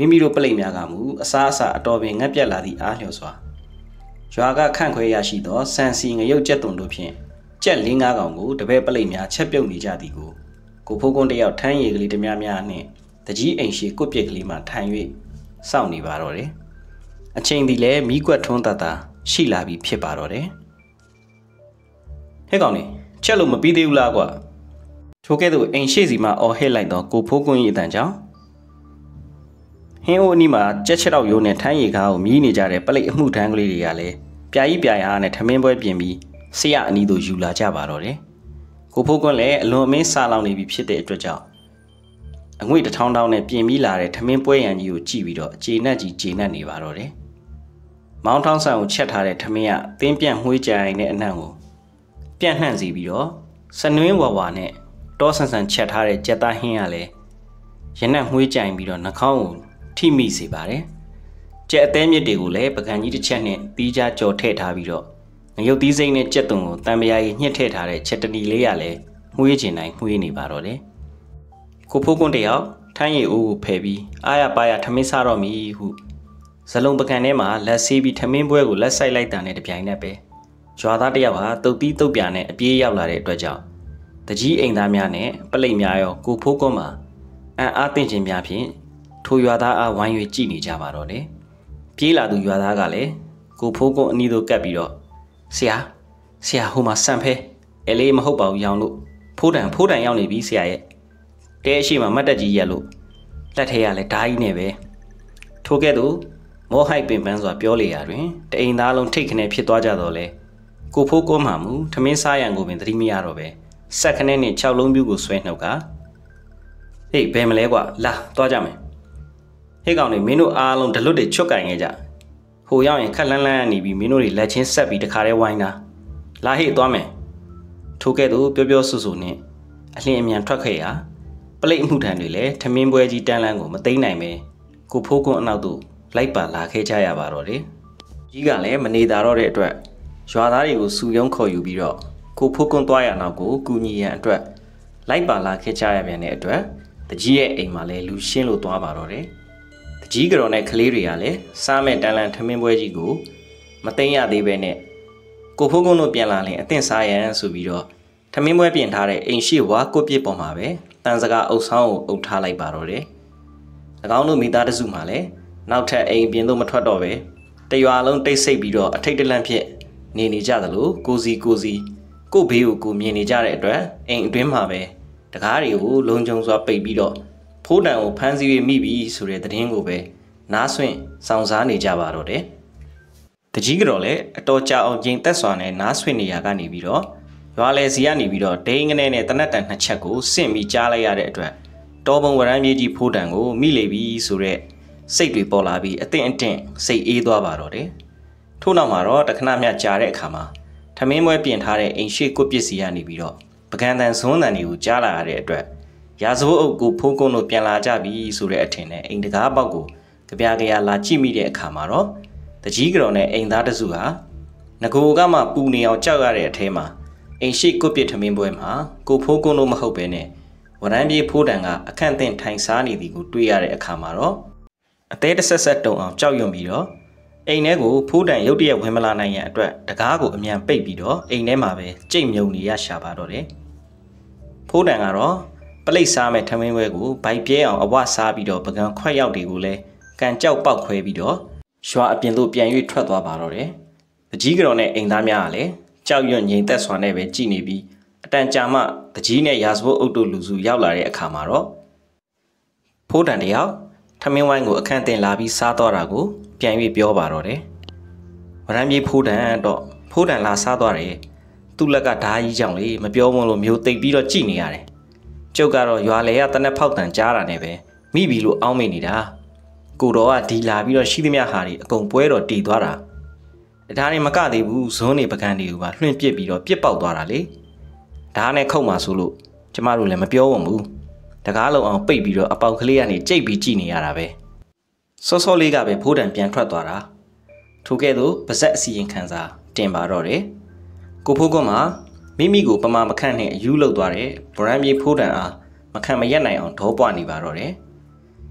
A: မိမိတို့ပလိတ်များကမူအစားအစာအတော်ပင်ငတ်ပြတ်လာသည့်အားလျော်စွာရွာကခန့်ခွဲရရှိသောဆန်စီငရုတ်ကျက်သွန်တို့ဖြင့်ကျက်လေးငါးကောင်ကိုတပည့်ပလိတ်များချက်ပြုတ်နေကြသည်ကိုကိုဖိုးကွန်းတယောက်ထမ်းရည်ကလေးတများများနှင့်တကြီးအိမ်ရှိကွတ်ပြစ်ကလေးမှထိုင်၍စောင့်နေပါတော့တယ်အချိန်သည်လည်းမိကွက်ထွန်းတတ်တာရှိလာပြီးဖြစ်ပါတော့တယ်ဟဲ့ကောင်လေးချက်လို့မပြီးသေးဘူးလားကွာထိုကဲ့သို့အိမ်ရှိစီမှအော်ဟစ်လိုက်တော့ကိုဖိုးကွန်း၏အတန်ကြောင့်ဟင်းအိုးအနီးမှာကြက်ချက်တော့ရိုးနဲ့ထမ်းရည်ကားကိုမြည်နေကြတဲ့ပလိတ်အမှုထမ်းကလေးတွေကလည်းပြာကြီးပြာရနဲ့ထမင်းပွဲပြင်ပြီးဆရာအနီးသို့ယူလာကြပါတော့တယ်ကိုဖိုးကွန်းလည်းအလွန်အမင်းစားလောင်နေပြီဖြစ်တဲ့အတွက်ကြောင့်အငွေ့တစ်ထောင်းတောင်းနဲ့ပြင်ပြီးလာတဲ့ထမင်းပွဲရန်ကြီးကိုကြည့်ပြီးတော့အခြေနှက်ကြီးခြေနှက်နေပါတော့တယ်မောင်းထောင်းဆန်ကိုချက်ထားတဲ့ထမင်းကတင်းပြန့်မှွေးကြိုင်တဲ့အနှံ့ကိုပြန့်နှံ့စီပြီးတော့စနွင်းဝါဝါနဲ့တောဆန်ဆန်ချက်ထားတဲ့ကြက်သားဟင်းကလည်းရနက်မှွေးကြိုင်ပြီးတော့နှာခေါင်းကိုထိမိစေပါတယ်ကြက်အသေးမြစ်တွေကိုလည်းပကံကြီးတစ်ချက်နဲ့တီးကြကြော်ထည့်ထားပြီးတော့ငရုတ်သီးစိမ့်နဲ့ကြက်သွန်ကိုတံပရာကြီးညှစ်ထည့်ထားတဲ့ချက်တနီလေးကလည်းမှွေးချင်တိုင်းမှွေးနေပါတော့တယ်ကိုဖိုးကွန်းတယောက်ထမ်းရည်အိုးကိုဖယ်ပြီးအားရပါရထမင်းစားတော့မီဟုဇလုံးပကံထဲမှာလက်ဆေးပြီးထမင်းပွဲကိုလက်ဆိုင်လိုက်တာနဲ့တပြိုင်နက်ပဲရွာသားတယောက်ဟာတုတ်တီးတုတ်ပြာနဲ့အပြေးရောက်လာတဲ့အတွက်ကြောင့်တကြီးအိမ်သားများနဲ့ပလိတ်များရောကိုဖိုးကွန်းမှာအံ့အားသင့်ခြင်းများဖြင့်ထိုရွာသားအားဝိုင်း၍ကြည့်နေကြပါတော့တယ်ပြေးလာသူရွာသားကလည်းကိုဖိုးကွန်းအနီးသို့ကပ်ပြီးတော့ဆရာဆရာဟိုမှာစံဖဲအဲလေးမဟုတ်ပါဘူးရောင်လို့ဖိုးတန်ဖိုးတန်ရောက်နေပြီဆရာရဲ့တဲအရှိမှမတ်တက်ကြီးရက်လို့လက်ထဲရလဲဓာကြီးနဲ့ပဲထိုကဲ့သို့မောဟိုက်ပင်ပန်းစွာပြောလေရာတွင်တအိမ်သားလုံးထိတ်ခနဲဖြစ်သွားကြတော့လေကိုဖိုးကွန်းမှမူထမင်းစားရန်ကိုပင်သတိမရတော့ပဲဆက်ခနဲနဲ့၆လုံးပြူကိုဆွဲနှုတ်ကဟေးဘယ်မလဲကွာလာသွားကြမယ်ဟေ့ကောင်တွေမင်းတို့အားလုံးဒလွတ်တွေချွတ်ကင်ခဲ့ကြဟိုရောက်ရင်ခက်လန်းလန်းနေပြီးမင်းတို့တွေလက်ချင်းဆက်ပြီးတခါတည်းဝိုင်းတာလာဟေ့သွားမယ်ထိုကဲ့သို့ပြောပြောဆူဆူနဲ့အလင်းအမြန်ထွက်ခဲ့ရာပလိတ်အမှုထမ်းတွေလည်းထမင်းပွဲကြီးတန်းလန်းကိုမသိမ့်နိုင်ပဲကိုဖိုးကွန်းအနောက်သို့လိုက်ပါလာခဲ့ကြရပါတော့တယ်ကြီးကလည်းမနေတာတော့တဲ့အတွက်ရွာသားတွေကိုစုယုံခေါ်ယူပြီးတော့ကိုဖိုးကွန်းသွားရနောက်ကိုကူညီရန်အတွက်လိုက်ပါလာခဲ့ကြရပြန်တဲ့အတွက်တကြီးရဲ့အိမ်မှာလည်းလူရှင်းလို့သွားပါတော့တယ်တကြီးကတော်နဲ့ကလေးတွေကလည်းစားမဲ့တန်းလန်းထမင်းပွဲကြီးကိုမသိမ့်ရသေးပဲနဲ့ကိုဖိုးကွန်းတို့ပြန်လာရင်အသင့်စားရန်ဆိုပြီးတော့ထမင်းပွဲပြင်ထားတဲ့အိမ်ရှိဝါကွတ်ပြစ်ပေါ်မှာပဲတန်စကားအုပ်ဆောင်ကိုအုပ်ထားလိုက်ပါတော့တယ်၎င်းတို့မိသားစုမှာလည်းနောက်ထပ်အိမ်ပြင်သို့မထွက်တော့ပဲတရွာလုံးတိတ်ဆိတ်ပြီးတော့အထိတ်တလန့်ဖြစ်နေနေကြသလိုကိုစီကိုစီကိုဘေးကိုကိုမြင်နေကြတဲ့အတွက်အိမ်အတွင်းမှာပဲတကားတွေကိုလုံခြုံစွာပိတ်ပြီးတော့ဖိုးတန်ကိုဖမ်းဆီးပြီးမိပြီဆိုတဲ့သတင်းကိုပဲနားဆွင့်စောင့်စားနေကြပါတော့တယ်တကြီးကတော့လည်းအတော်ကြာအောင်ကျင်းသက်စွာနဲ့နားဆွင့်နေရကနေပြီးတော့ရွာလေစီကနေပြီးတော့ဒိန်းကနေနဲ့တနက်တန်နှစ်ချက်ကိုစင့်ပြီးကြားလိုက်ရတဲ့အတွက်တောပုံဝရမ်းမြေကြီးဖိုးတန်ကိုမိလေပြီဆိုတဲ့စိတ်တွေပေါ်လာပြီးအသင့်အတင့်စိတ်အေးသွားပါတော့တယ်ထို့နောက်မှာတော့တခဏမျှကြာတဲ့အခါမှာထမင်းပွဲပြင်ထားတဲ့အိမ်ရှိကွတ်ပစ္စည်းကနေပြီးတော့ပကံတန်ဇွန်းတန်တွေကိုကြားလာရတဲ့အတွက်ရာဇဝတ်အုပ်ကိုဖိုးကွန်းတို့ပြန်လာကြပြီဆိုတဲ့အထင်နဲ့အိမ်တကားပေါက်ကိုကြပြကြရလာကြည့်မိတဲ့အခါမှာတော့တကြီးကတော်နဲ့အိမ်သားတစုဟာငကိုကမှပူနေအောင်ကြောက်ရတဲ့အထဲမှာအိမ်ရှိကွတ်ပစ်ထမင်းပွဲမှာကိုဖိုးကွန်းတို့မဟုတ်ပဲနဲ့ဝရမ်းပြေးဖိုးတန်ကအခန့်အသင့်ထိုင်စားနေသည်ကိုတွေ့ရတဲ့အခါမှာတော့အသေးတဆက်ဆက်တုံအောင်ကြောက်ရွံ့ပြီးတော့အိမ်ထဲကိုဖိုးတန်ရုတ်တရက်ဝင်မလာနိုင်ရန်အတွက်တကားကိုအမြန်ပိတ်ပြီးတော့အိမ်ထဲမှာပဲကြိတ်မြုံနေရရှာပါတော့တယ်ဖိုးတန်ကတော့ပလိတ်စားမဲ့ထမင်းပွဲကိုဗိုက်ပြဲအောင်အဝစားပြီးတော့ပကံခွက်ရောက်တွေကိုလည်းကန်ကြောက်ပေါက်ခွဲပြီးတော့ရွာအပြင်သို့ပြန်၍ထွက်သွားပါတော့တယ်တကြီးကတော်နဲ့အိမ်သားများကလည်းကြောက်ရွံ့ငြိမ်သက်စွာနဲ့ပဲကြည်နေပြီးအတန်ကြာမှတကြီးနဲ့ရာဇဝတ်အုပ်တို့လူစုရောက်လာတဲ့အခါမှာတော့ဖိုးတန်တယောက်ထမင်းဝိုင်းကိုအခန့်တင်လာပြီးစားတော့တာကိုပြန်၍ပြောပါတော့တယ်ဝရမ်းပြေးဖိုးတန်တော့ဖိုးတန်လာစားသွားတယ်သူ့လက်ကဓာကြီးကြောင့်လေမပြောမလို့မျိုးတိတ်ပြီးတော့ကြည်နေရတယ်ကျုပ်ကတော့ရွာလေရတနက်ဖောက်တန်ကြားတာနဲ့ပဲမိပြီလို့အောင်းမိနေတာကိုတော်ကဒီလာပြီးတော့ရှိသမျှဟာတွေအကုန်ပွဲတော်တည်သွားတာဒါနဲ့မကသေးဘူးဇွန်းနေပကံတွေကိုပါလွှင့်ပစ်ပြီးတော့ပြစ်ပေါက်သွားတာလေဒါနဲ့ခုတ်မှဆိုလို့ကျမတို့လည်းမပြောဝံဘူးတကားလုံးအောင်ပိတ်ပြီးတော့အပေါက်ကလေးကနေကြိတ်ပြီးကြည်နေရတာပဲစောစောလေးကပဲဖိုးတန်ပြန်ထွက်သွားတာထိုကဲ့သို့ပါဇက်အစီရင်ခံစာတင်ပါတော့တယ်ကိုဖိုးကွန်းမှာမိမိကိုပမာမခန့်နဲ့အယူလောက်သွားတဲ့ဗရန်ပြေဖိုးတန်အားမခံမရက်နိုင်အောင်ဒေါပွားနေပါတော့တယ်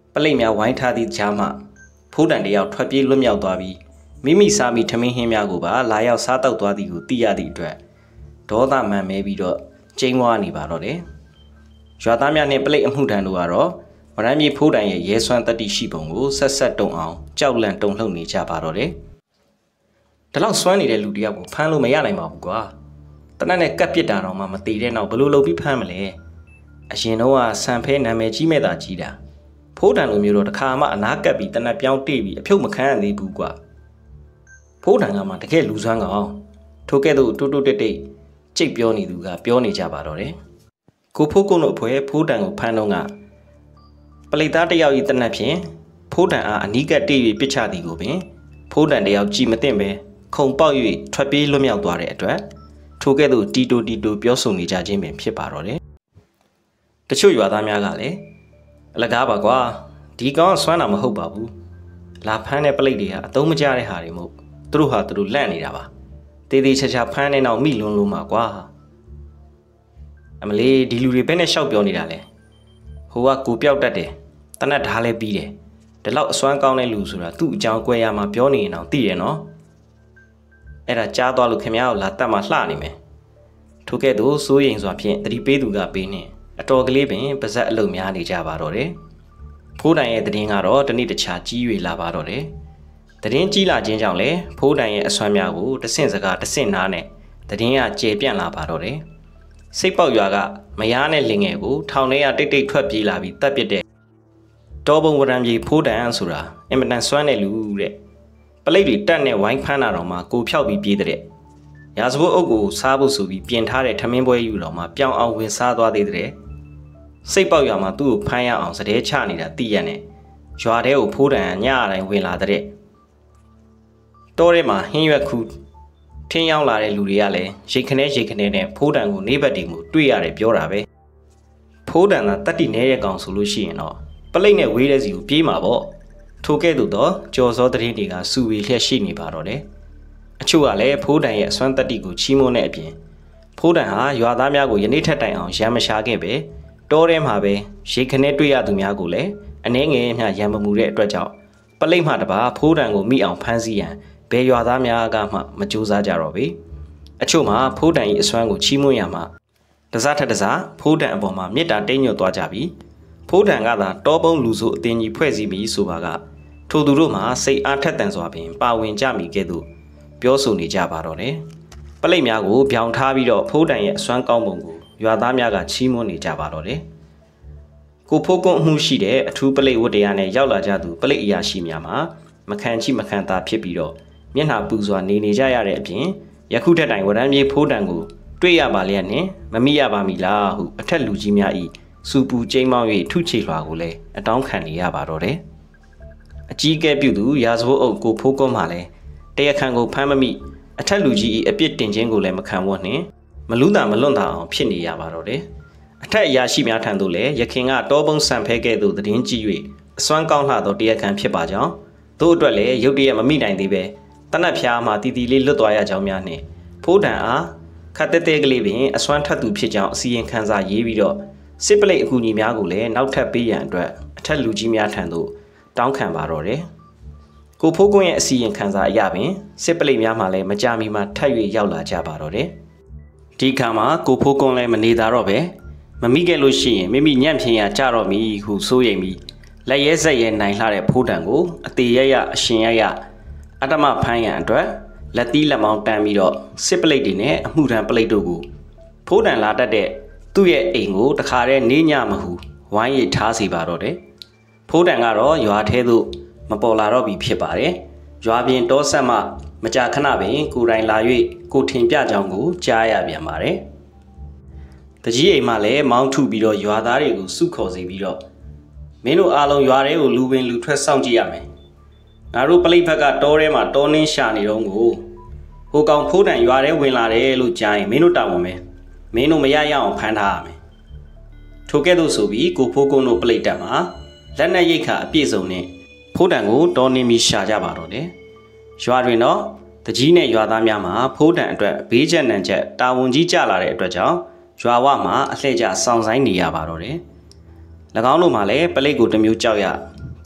A: ပလိတ်များဝိုင်းထားသည့်ကြားမှဖိုးတန်တယောက်ထွက်ပြေးလွတ်မြောက်သွားပြီးမိမိစားမိထမင်းဟင်းများကိုပါလာရောက်စားတောက်သွားသည်ကိုသိရသည့်အတွက်ဒေါသမန်မဲပြီးတော့ကျိန်းဝါနေပါတော့တယ်။ရွာသားများနှင့်ပလိတ်အမှုထမ်းတို့ကတော့ဝရမ်းမြေဖိုးတန်ရဲ့ရဲစွမ်းတတိရှိပုံကိုဆက်ဆက်တုံအောင်ကြောက်လန့်တုန်လှုပ်နေကြပါတော့တယ်။ဒါလောက်စွမ်းနေတဲ့လူတယောက်ကိုဖမ်းလို့မရနိုင်ပါဘူးကွာ။တနက်နဲ့ကပ်ပစ်တာတော့မှမသေးတဲ့နောက်ဘလို့လုပ်ပြီးဖမ်းမလဲ။အရင်တော့ကဆန်ဖဲနာမည်ကြီးမဲ့တာကြီးတာဖိုးတန်လိုမျိုးတော့တစ်ခါမှအနာကပ်ပြီးတနက်ပြောင်းတိပြီးအဖြုတ်မခံရသေးဘူးကွာဖိုးတန်ကမှတကယ်လူစွမ်းကောင်ထိုကဲ့သို့တိုးတိုးတိတ်တိတ်ကြိတ်ပြောနေသူကပြောနေကြပါတော့တယ်ကိုဖိုးကုန်းတို့အဖွဲဖိုးတန်ကိုဖမ်းတော့ကပလိတ်သားတယောက်ဤတနက်ဖြင့်ဖိုးတန်အားအနီးကပ်တိပြီးပစ်ချသည်ကိုပင်ဖိုးတန်တယောက်ကြည်မသိမ့်ပဲခုံပေါက်၍ထွက်ပြေးလွတ်မြောက်သွားတဲ့အတွက်ထိုကဲ့သို့တီတိုတီတိုပြောဆိုနေကြခြင်းပင်ဖြစ်ပါတော့တယ်တချို့ရွာသားများကလည်းအလကားပါကွာဒီကောင်ဆွမ်းတာမဟုတ်ပါဘူးလာဖမ်းတဲ့ပလိတ်တွေဟာအသုံးမကျတဲ့ဟာတွေမဟုတ်သူတို့ဟာသူတို့လန့်နေတာပါတေးသေးချာချာဖမ်းတဲ့နောက်မိလွန်းလုံးမှာကွာအမလေးဒီလူတွေဘယ်နဲ့ရှောက်ပြောနေတာလဲဟိုကကိုပြောက်တတ်တယ်တနတ်ဓားလဲပြီးတယ်ဒီလောက်အစွမ်းကောင်းတဲ့လူဆိုတာသူ့အကြောင်းကွဲရမှာပြောနေရင်တော့သိတယ်နော်အဲ့ဒါကြားသွားလို့ခင်ဗျားကိုလာတတ်မှလှနေမယ်ထို့ကဲ့သို့စိုးရိမ်စွာဖြင့်တတိပေးသူကပေးနေအတော်ကလေးပင်ပါဇက်အလုံးများနေကြပါတော့တယ်ဖိုးတန်ရဲ့တည်င်းကတော့တနေ့တခြားကြီး၍လာပါတော့တယ်တည်င်းကြီးလာခြင်းကြောင့်လေဖိုးတန်ရဲ့အစွမ်းများကိုတဆင့်စကားတဆင့်နားနဲ့တည်င်းကကျေပြန့်လာပါတော့တယ်စိတ်ပေါက်ရွာကမယားနဲ့လင်ငယ်ကိုထောင်ထဲကတိတ်တိတ်ထွက်ပြေးလာပြီးတပ်ပစ်တဲ့တောပုံဝရံကြီးဖိုးတန်ဆိုတာအင်မတန်စွမ်းတဲ့လူတဲ့ပလိတ်တွေတက်နဲ့ဝိုင်းဖမ်းတာတော့မှကိုဖြောက်ပြီးပြေးတဲ့ရာဇဝတ်အုပ်ကိုစားဖို့ဆိုပြီးပြင်ထားတဲ့ထမင်းပွဲယူတော့မှပြောင်းအောင်ဝင်စားသွားသေးတဲ့စိတ်ပေါက်ရွာမှာသူ့ကိုဖမ်းရအောင်စတဲ့ချနေတာသိရနဲ့ရွာထဲကိုဖိုးတန်ညအတိုင်းဝင်လာတဲ့တောထဲမှာဟင်းရွက်ခုထင်းရောက်လာတဲ့လူတွေကလည်းရိတ်ခနဲရိတ်ခနဲနဲ့ဖိုးတန်ကိုနေဘက်တီကိုတွေ့ရတယ်ပြောတာပဲဖိုးတန်ကတတ်တိနေတဲ့ကောင်ဆိုလို့ရှိရင်တော့ပလိတ်နဲ့ဝေးတဲ့စီကိုပြေးမှာပေါ့ထိုကဲ့သို့တော့ကြော်စောတရင်တွေကစူဝေလျက်ရှိနေပါတော့တယ်အချို့ကလည်းဖိုးတန်ရဲ့အစွမ်းတတ္တိကိုချီးမွမ်းတဲ့အပြင်ဖိုးတန်ဟာရွာသားများကိုယနေ့ထက်တိုင်အောင်ရံမရှာခဲ့ပဲတောထဲမှာပဲရိတ်ခနဲတွေ့ရသူများကိုလည်းအနှဲငယ်မျှရံမမှုတဲ့အတွက်ကြောင့်ပလိတ်မှတပါဖိုးတန်ကိုမိအောင်ဖမ်းဆီးရန်ဘယ်ရွာသားများကမှမကြိုးစားကြတော့ပေအချို့မှာဖိုးတန်၏အစွမ်းကိုချီးမွမ်းရမှာတစားထက်တစားဖိုးတန်အပေါ်မှာမေတ္တာတိတ်ညွတ်သွားကြပြီးဖိုးတန်ကသာတောပုံလူစုအတင်းကြီးဖွဲ့စည်းပြီးဆိုပါကထိုသူတို့မှာစိတ်အားထက်သန်စွာပင်ပါဝင်ကြမိခဲ့သို့ပြောဆိုနေကြပါတော့တယ်ပလိတ်များကိုပြောင်းထားပြီးတော့ဖိုးတန်ရဲ့အစွမ်းကောင်းပုံကိုရွာသားများကချီးမွမ်းနေကြပါတော့တယ်ကိုဖိုးကွန်းအမှုရှိတဲ့အထူးပလိတ်ဝတ်တရားနဲ့ရောက်လာကြသူပလိတ်အရာရှိများမှာမခံချိမခံသာဖြစ်ပြီးတော့မျက်နှာပူစွာနေနေကြရတဲ့အပြင်ယခုထက်တိုင်ဝရမ်းမြေဖိုးတန်ကိုတွေ့ရပါလျက်နဲ့မမိရပါမီလားဟုအထက်လူကြီးများဤစူပူကျိမ်းမောင်း၍ထုချေလွှာကိုလည်းအတောင်းခံနေရပါတော့တယ်အကြီးကဲပြုသူရာဇဝတ်အုပ်ကိုဖိုးကွန်းမှလည်းတရားခံကိုဖမ်းမမိအထက်လူကြီးဤအပြစ်တင်ခြင်းကိုလည်းမခံဝတ်နှင့်မလူးတာမလွန့်တာအောင်ဖြစ်နေရပါတော့တယ်အထက်အရာရှိများထံသို့လည်းရခင်ကတောပုံဆန်ဖဲကဲ့သို့သတင်းကြည့်၍အစွမ်းကောင်းလှသောတရားခံဖြစ်ပါကြောင်းတို့အတွက်လည်းရုတ်တရက်မမိနိုင်သေးပဲတနတ်ဖျားမှတီတီလေးလွတ်သွားရကြောင်းများနှင့်ဖိုးတန်အားခတ်တဲတဲကလေးပင်အစွမ်းထက်သူဖြစ်ကြောင်းအစီရင်ခံစာရေးပြီးတော့စစ်ပလိတ်အကူအညီများကိုလည်းနောက်ထပ်ပေးရန်အတွက်အထက်လူကြီးများထံသို့တောင်းခံပါတော့တယ်ကိုဖိုးကွန်းရဲ့အစီရင်ခံစာအရပင်စစ်ပလိတ်များမှလည်းမကြမီမှထပ်၍ရောက်လာကြပါတော့တယ်ဒီခါမှာကိုဖိုးကွန်းလည်းမနေတာတော့ပဲမမိခဲ့လို့ရှိရင်မိမိညံ့ဖြင်းရကြတော့မီဟုစိုးရိမ်ပြီးလက်ရဲဆက်ရဲနိုင်လှတဲ့ဖိုးတန်ကိုအသေးရရအရှင်ရရအတ္တမဖမ်းရန်အတွက်လက်သီးလက်မောင်းတန်းပြီးတော့စစ်ပလိတ်တွေနဲ့အမှုထမ်းပလိတ်တို့ကိုဖိုးတန်လာတတ်တဲ့သူ့ရဲ့အိမ်ကိုတခါတည်းနေညမဟုဝိုင်းရထားစီပါတော့တယ်ဖိုးတန်ကတော့ရွာထဲသို့မပေါ်လာတော့ပြီဖြစ်ပါတယ်ရွာပြင်တောဆက်မှမကြာခဏပင်ကိုယ်တိုင်လာ၍ကိုထင်ပြကြောင်းကိုကြားရပြန်ပါတယ်တကြီးအိမ်မှလည်းမောင်းထုပြီးတော့ရွာသားတွေကိုစုခေါ်စီပြီးတော့မင်းတို့အားလုံးရွာထဲကိုလူပင်လူထွက်စောင့်ကြည့်ရမယ်ငါတို့ပလိတ်ဘက်ကတောထဲမှာတောနှင်းရှာနေတော့ကိုဟိုကောင်ဖိုးတန်ရွာထဲဝင်လာတယ်လို့ကြားရင်မင်းတို့တောင်းပါမယ်မင်းတို့မရရအောင်ဖမ်းထားရမယ်ထိုကဲ့သို့ဆိုပြီးကိုဖိုးကုန်းတို့ပလိတ်တက်မှာလက်နက်ရိတ်ခါအပြည့်စုံနဲ့ဖိုးတန်ကိုတောနှင်းပြီးရှာကြပါတော့တယ်ရွာတွင်တော့တကြီးနဲ့ရွာသားများမှာဖိုးတန်အတွက်ဘေးချက်နံချက်တာဝန်ကြီးကြလာတဲ့အတွက်ကြောင့်ရွာဝမှာအလှည့်ကျစောင့်ဆိုင်နေရပါတော့တယ်၎င်းတို့မှလည်းပလိတ်ကိုတစ်မျိုးကြောက်ရ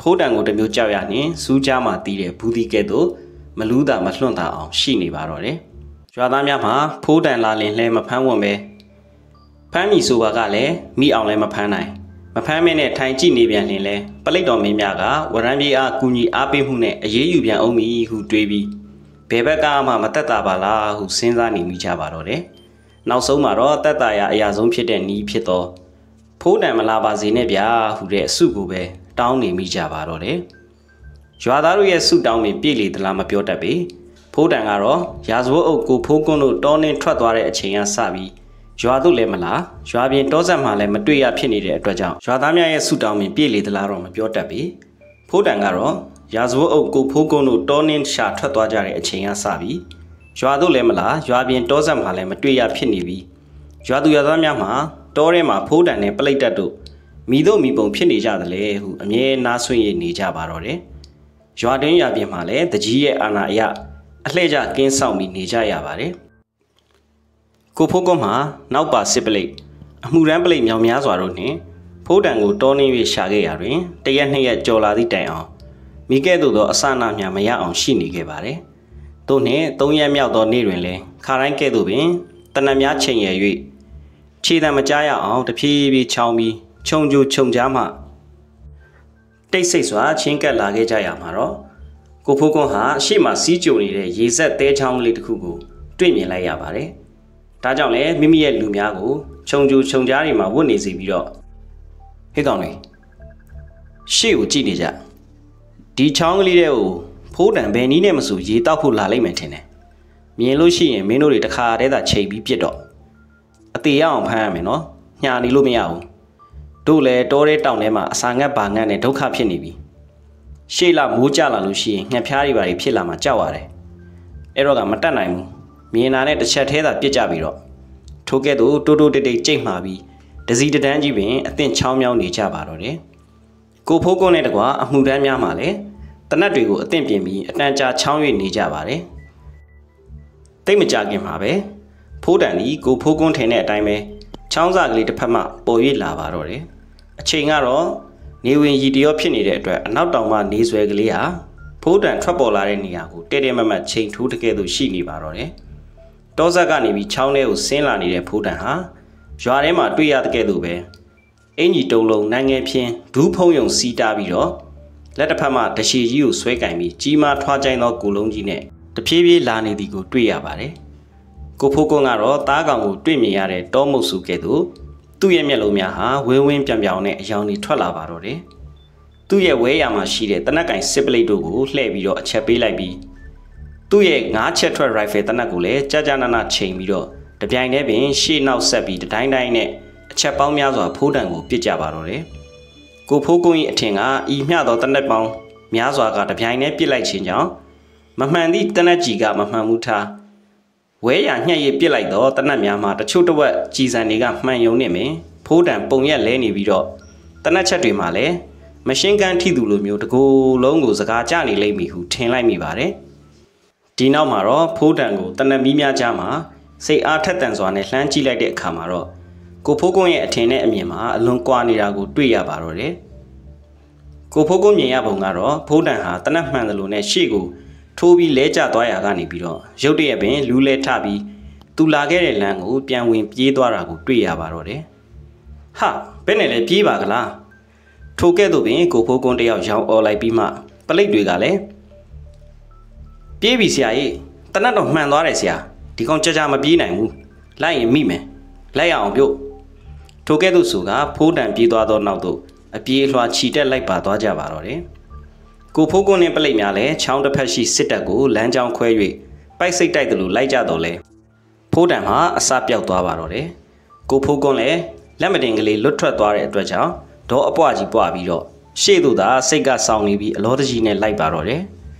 A: ဖိုးတန်ကိုတမျိုးကြောက်ရနှင့်စူးကြားမှတီးတဲ့ဘူးဒီကဲ့သို့မလူးတာမလွန့်တာအောင်ရှိနေပါတော့တယ်ရွာသားများမှာဖိုးတန်လာလင်လဲမဖမ်းဝံပဲဖမ်းမိဆိုပါကလည်းမိအောင်လည်းမဖမ်းနိုင်မဖမ်းမင်းနဲ့ထိုင်ကြည့်နေပြန်လင်လဲပလိတ်တော်မင်းများကဝရမ်းပြေးအားကူညီအားပေးမှုနဲ့အေးအေးယူပြန်အောင်မီဟုတွေးပြီးဘယ်ဘက်ကမှမတက်တာပါလားဟုစဉ်းစားနေမိကြပါတော့တယ်နောက်ဆုံးမှာတော့တက်တာရအရာဆုံးဖြစ်တဲ့နီးဖြစ်သောဖိုးတန်မလာပါစေနဲ့ဗျာဟုတဲ့အစုကိုပဲတောင်းနေမိကြပါတော့တယ်ရွာသားတို့ရဲ့စုတောင်းပင်ပြည့်လေသလားမပြောတတ်ပေဖိုးတန်ကတော့ရာဇဝတ်အုပ်ကိုဖိုးကွန်းတို့တောနှင်းထွက်သွားတဲ့အချိန်ကစပြီးရွာတို့လည်းမလားရွာပြင်တောဆက်မှလည်းမတွေ့ရဖြစ်နေတဲ့အတွက်ကြောင့်ရွာသားများရဲ့စုတောင်းပင်ပြည့်လေသလားတော့မပြောတတ်ပေဖိုးတန်ကတော့ရာဇဝတ်အုပ်ကိုဖိုးကွန်းတို့တောနှင်းရှာထွက်သွားကြတဲ့အချိန်ကစပြီးရွာတို့လည်းမလားရွာပြင်တောဆက်မှလည်းမတွေ့ရဖြစ်နေပြီးရွာသူရွာသားများမှာတောထဲမှာဖိုးတန်နဲ့ပလိတ်တက်တို့မိတို့မိပုံဖြစ်နေကြတယ်လေဟုအမြဲနားဆွင့်ရနေကြပါတော့တယ်ရွာတွင်းရွာပြင်မှာလည်းတကြီးရဲ့အာဏာအရအလှည့်ကျကင်းဆောင်ပြီးနေကြရပါတယ်ကိုဖိုးကွန်းမှာနောက်ပါစစ်ပလိတ်အမှုရန်ပလိတ်မြောင်များစွာတို့နှင့်ဖိုးတန်ကိုတောနှင်း၍ရှာခဲ့ရာတွင်တရက်နှစ်ရက်ကြော်လာသည့်တိုင်အောင်မိကဲ့သို့သောအစနာများမရအောင်ရှိနေခဲ့ပါတယ်သို့နှင့်သုံးရက်မြောက်သောနေ့တွင်လည်းခါတိုင်းကဲ့သို့ပင်တနက်များချိန်ရ၍ခြေတံမကြားရအောင်တဖြည်းဖြည်းချောင်းပြီးခြုံကြိုခြုံကြားမှတိတ်ဆိတ်စွာချင်းကပ်လာခဲ့ကြရမှာတော့ကိုဖိုးကွန်းဟာရှေ့မှာစီးကြိုနေတဲ့ရေဆက်သဲချောင်းလေးတစ်ခုကိုတွေ့မြင်လိုက်ရပါတယ်။ဒါကြောင့်လည်းမိမိရဲ့လူများကိုခြုံကြိုခြုံကြားတွေမှာဝတ်နေစီပြီးတော့ဟေ့ကောင်တွေရှေ့ကိုကြည့်နေကြဒီချောင်းကလေးတွေကိုဖိုးတန်ဘယ်နည်းနဲ့မဆိုရေတောက်ဖို့လာလိုက်မယ်ထင်တယ်။မြင်လို့ရှိရင်မင်းတို့တွေတစ်ခါတည်းသာချိန်ပြီးပြစ်တော့အသေးရအောင်ဖမ်းရမယ်နော်။ညာနေလို့မရဘူး။တို့လည်းတောထဲတောင်ထဲမှာအစာငတ်ပါငတ်နဲ့ဒုက္ခဖြစ်နေပြီရှေ့လာမိုးကြလာလို့ရှိရင်ငှက်ဖျားတွေပါဖြစ်လာမှကြောက်ရတယ်အဲ့တော့ကမတတ်နိုင်ဘူးမြင်လာတဲ့တစ်ချက်သေးသာပြစ်ကြပြီးတော့ထိုကဲ့သို့တိုးတိုးတိတ်တိတ်ကြိတ်မှာပြီးတစီတန်းကြီးပင်အသင့်ချောင်းမြောင်းနေကြပါတော့တယ်ကိုဖိုးကွန်းနဲ့တကွာအမှုတန်းများမှာလည်းတနတ်တွေကိုအသင့်ပြင်ပြီးအတန်ကြာချောင်း၍နေကြပါတယ်တိတ်မကြခင်မှာပဲဖိုးတန်ဒီကိုဖိုးကွန်းထင်တဲ့အတိုင်းပဲချောင်းစာကလေးတစ်ဖက်မှပေါ်၍လာပါတော့တယ်အချိန်ကတော့နေဝင်ရီတရောဖြစ်နေတဲ့အတွက်အနောက်တောင်မှနေဆွဲကလေးဟာဖိုးတန်ထွက်ပေါ်လာတဲ့နေရာကိုတဲတဲမမတ်ချိန်ထိုးတကယ်သို့ရှိနေပါတော့တယ်တောဆက်ကနေပြီးချောင်းထဲကိုဆင်းလာနေတဲ့ဖိုးတန်ဟာရွာထဲမှာတွေ့ရတဲ့ကဲ့သို့ပဲအင်ကြီးတုံလုံးနိုင်ငယ်ဖြင်းဒူးဖုံးယုံစီးတာပြီးတော့လက်တစ်ဖက်မှတရှည်ကြီးကိုဆွဲကင်ပြီးကြီးမားထွားကျိုင်းသောကိုလုံးကြီးနဲ့တဖြည်းဖြည်းလာနေသည်ကိုတွေ့ရပါတယ်ကိုဖိုးကွန်းကတော့တားကောင်ကိုတွေ့မြင်ရတဲ့တောမုတ်စုကဲ့သို့သူ့ရဲ့မျက်လုံးများဟာဝင်းဝင်းပြောင်ပြောင်နဲ့အယောင်တွေထွက်လာပါတော့တယ်သူ့ရဲ့ဝဲရမှာရှိတဲ့တနက်ကင်စစ်ပလိတ်တို့ကိုလှည့်ပြီးတော့အချက်ပေးလိုက်ပြီးသူ့ရဲ့ငါးချက်ထွက်ရိုင်ဖယ်တနက်ကိုလည်းကြာကြာနာနာချိန်ပြီးတော့တပြိုင်တည်းပင်ရှေ့နောက်ဆက်ပြီးတတိုင်းတိုင်းနဲ့အချက်ပေါင်းများစွာဖိုးတန်ကိုပစ်ကြပါတော့တယ်ကိုဖိုးကွန်း၏အထင်ကဤမျှသောတနက်ပေါင်းများစွာကတပြိုင်တည်းပစ်လိုက်ခြင်းကြောင့်မမှန်သည့်တနက်ကြီးကမမှန်မှုထားဝဲရညှက်ရစ်ပစ်လိုက်တော့တနက်များမှာတချို့တစ်ဝက်ကြည်စံတွေကမှန်ယုံနေမယ်ဖိုးတန်ပုံရက်လဲနေပြီးတော့တနက်ချက်တွေမှာလည်းမရှင်းကန်ထိသူလိုမျိုးတကူလုံးကိုစကားကြနေလိမ့်မည်ဟုထင်လိုက်မိပါတယ်ဒီနောက်မှာတော့ဖိုးတန်ကိုတနက်မီးများကြားမှာစိတ်အားထက်သန်စွာနဲ့လှမ်းကြည့်လိုက်တဲ့အခါမှာတော့ကိုဖိုးကွန်းရဲ့အထင်နဲ့အမြင်မှာအလွန်ကွာနေတာကိုတွေ့ရပါတော့တယ်ကိုဖိုးကွန်းမြင်ရပုံကတော့ဖိုးတန်ဟာတနက်မှန်တယ်လို့နဲ့ရှေ့ကိုထိုးပြီးလဲကျသွားရာကနေပြီးတော့ရုတ်တရက်ပင်လူးလဲထပြီးသူလာခဲ့တဲ့လမ်းကိုပြန်ဝင်ပြေးသွားတာကိုတွေ့ရပါတော့တယ်ဟာဘယ်နဲ့လဲပြေးပါကလားထိုကဲ့သို့ပင်ကိုဖိုးကွန်းတယောက်ရောင်းអော်လိုက်ပြီးမှပလိတ်တွေကလည်းပြေးပြီဆရာကြီးတနတ်တော့မှန်သွားတယ်ဆရာဒီကောင်ကြကြမပြေးနိုင်ဘူးလိုက်ရင်မိမယ်လိုက်ရအောင်ပြုတ်ထိုကဲ့သို့ဆိုကဖိုးတန်ပြေးသွားသောနောက်သို့အပြေးအလွှာခြီတက်လိုက်ပါသွားကြပါတော့တယ်ကိုဖိုးကွန်းနဲ့ပလိတ်များလည်းချောင်းတစ်ဖက်ရှိစစ်တပ်ကိုလမ်းကြောင်းခွဲ၍ပိုက်စိတ်တိုက်တယ်လို့လိုက်ကြတော့လဲဖိုးတန်မှာအစပြောက်သွားပါတော့တယ်ကိုဖိုးကွန်းလည်းလက်မတင်ကလေးလွတ်ထွက်သွားတဲ့အတွက်ကြောင့်ဒေါ်အပွားကြီးပွားပြီးတော့ရှေ့သို့သာစိတ်ကဆောင်းနေပြီးအလောတကြီးနဲ့လိုက်ပါတော့တယ်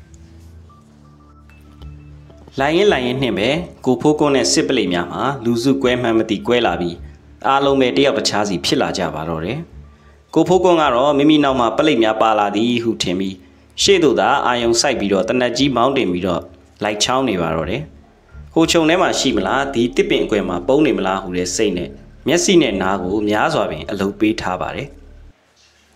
A: လိုင်းရင်လိုင်းရင်နှင့်ပဲကိုဖိုးကွန်းနဲ့စစ်ပလိတ်များမှာလူစုကွဲမှန်းမသိကွဲလာပြီးအားလုံးပဲတယောက်တခြားစီဖြစ်လာကြပါတော့တယ်ကိုဖိုးကွန်းကတော့မိမိနောက်မှာပလိတ်များပါလာသည်ဟုထင်ပြီးရှေ့သို့သာအာယုံစိုက်ပြီးတော့တနက်ကြီးမောင်းတင်ပြီးတော့လိုက်ချောင်းနေပါတော့တယ်ဟိုခြုံထဲမှာရှိမလားဒီတစ်ပင်အကွယ်မှာပုံနေမလားဟူတဲ့စိတ်နဲ့မျက်စိနဲ့နားကိုများစွာပင်အလုပ်ပေးထားပါတယ်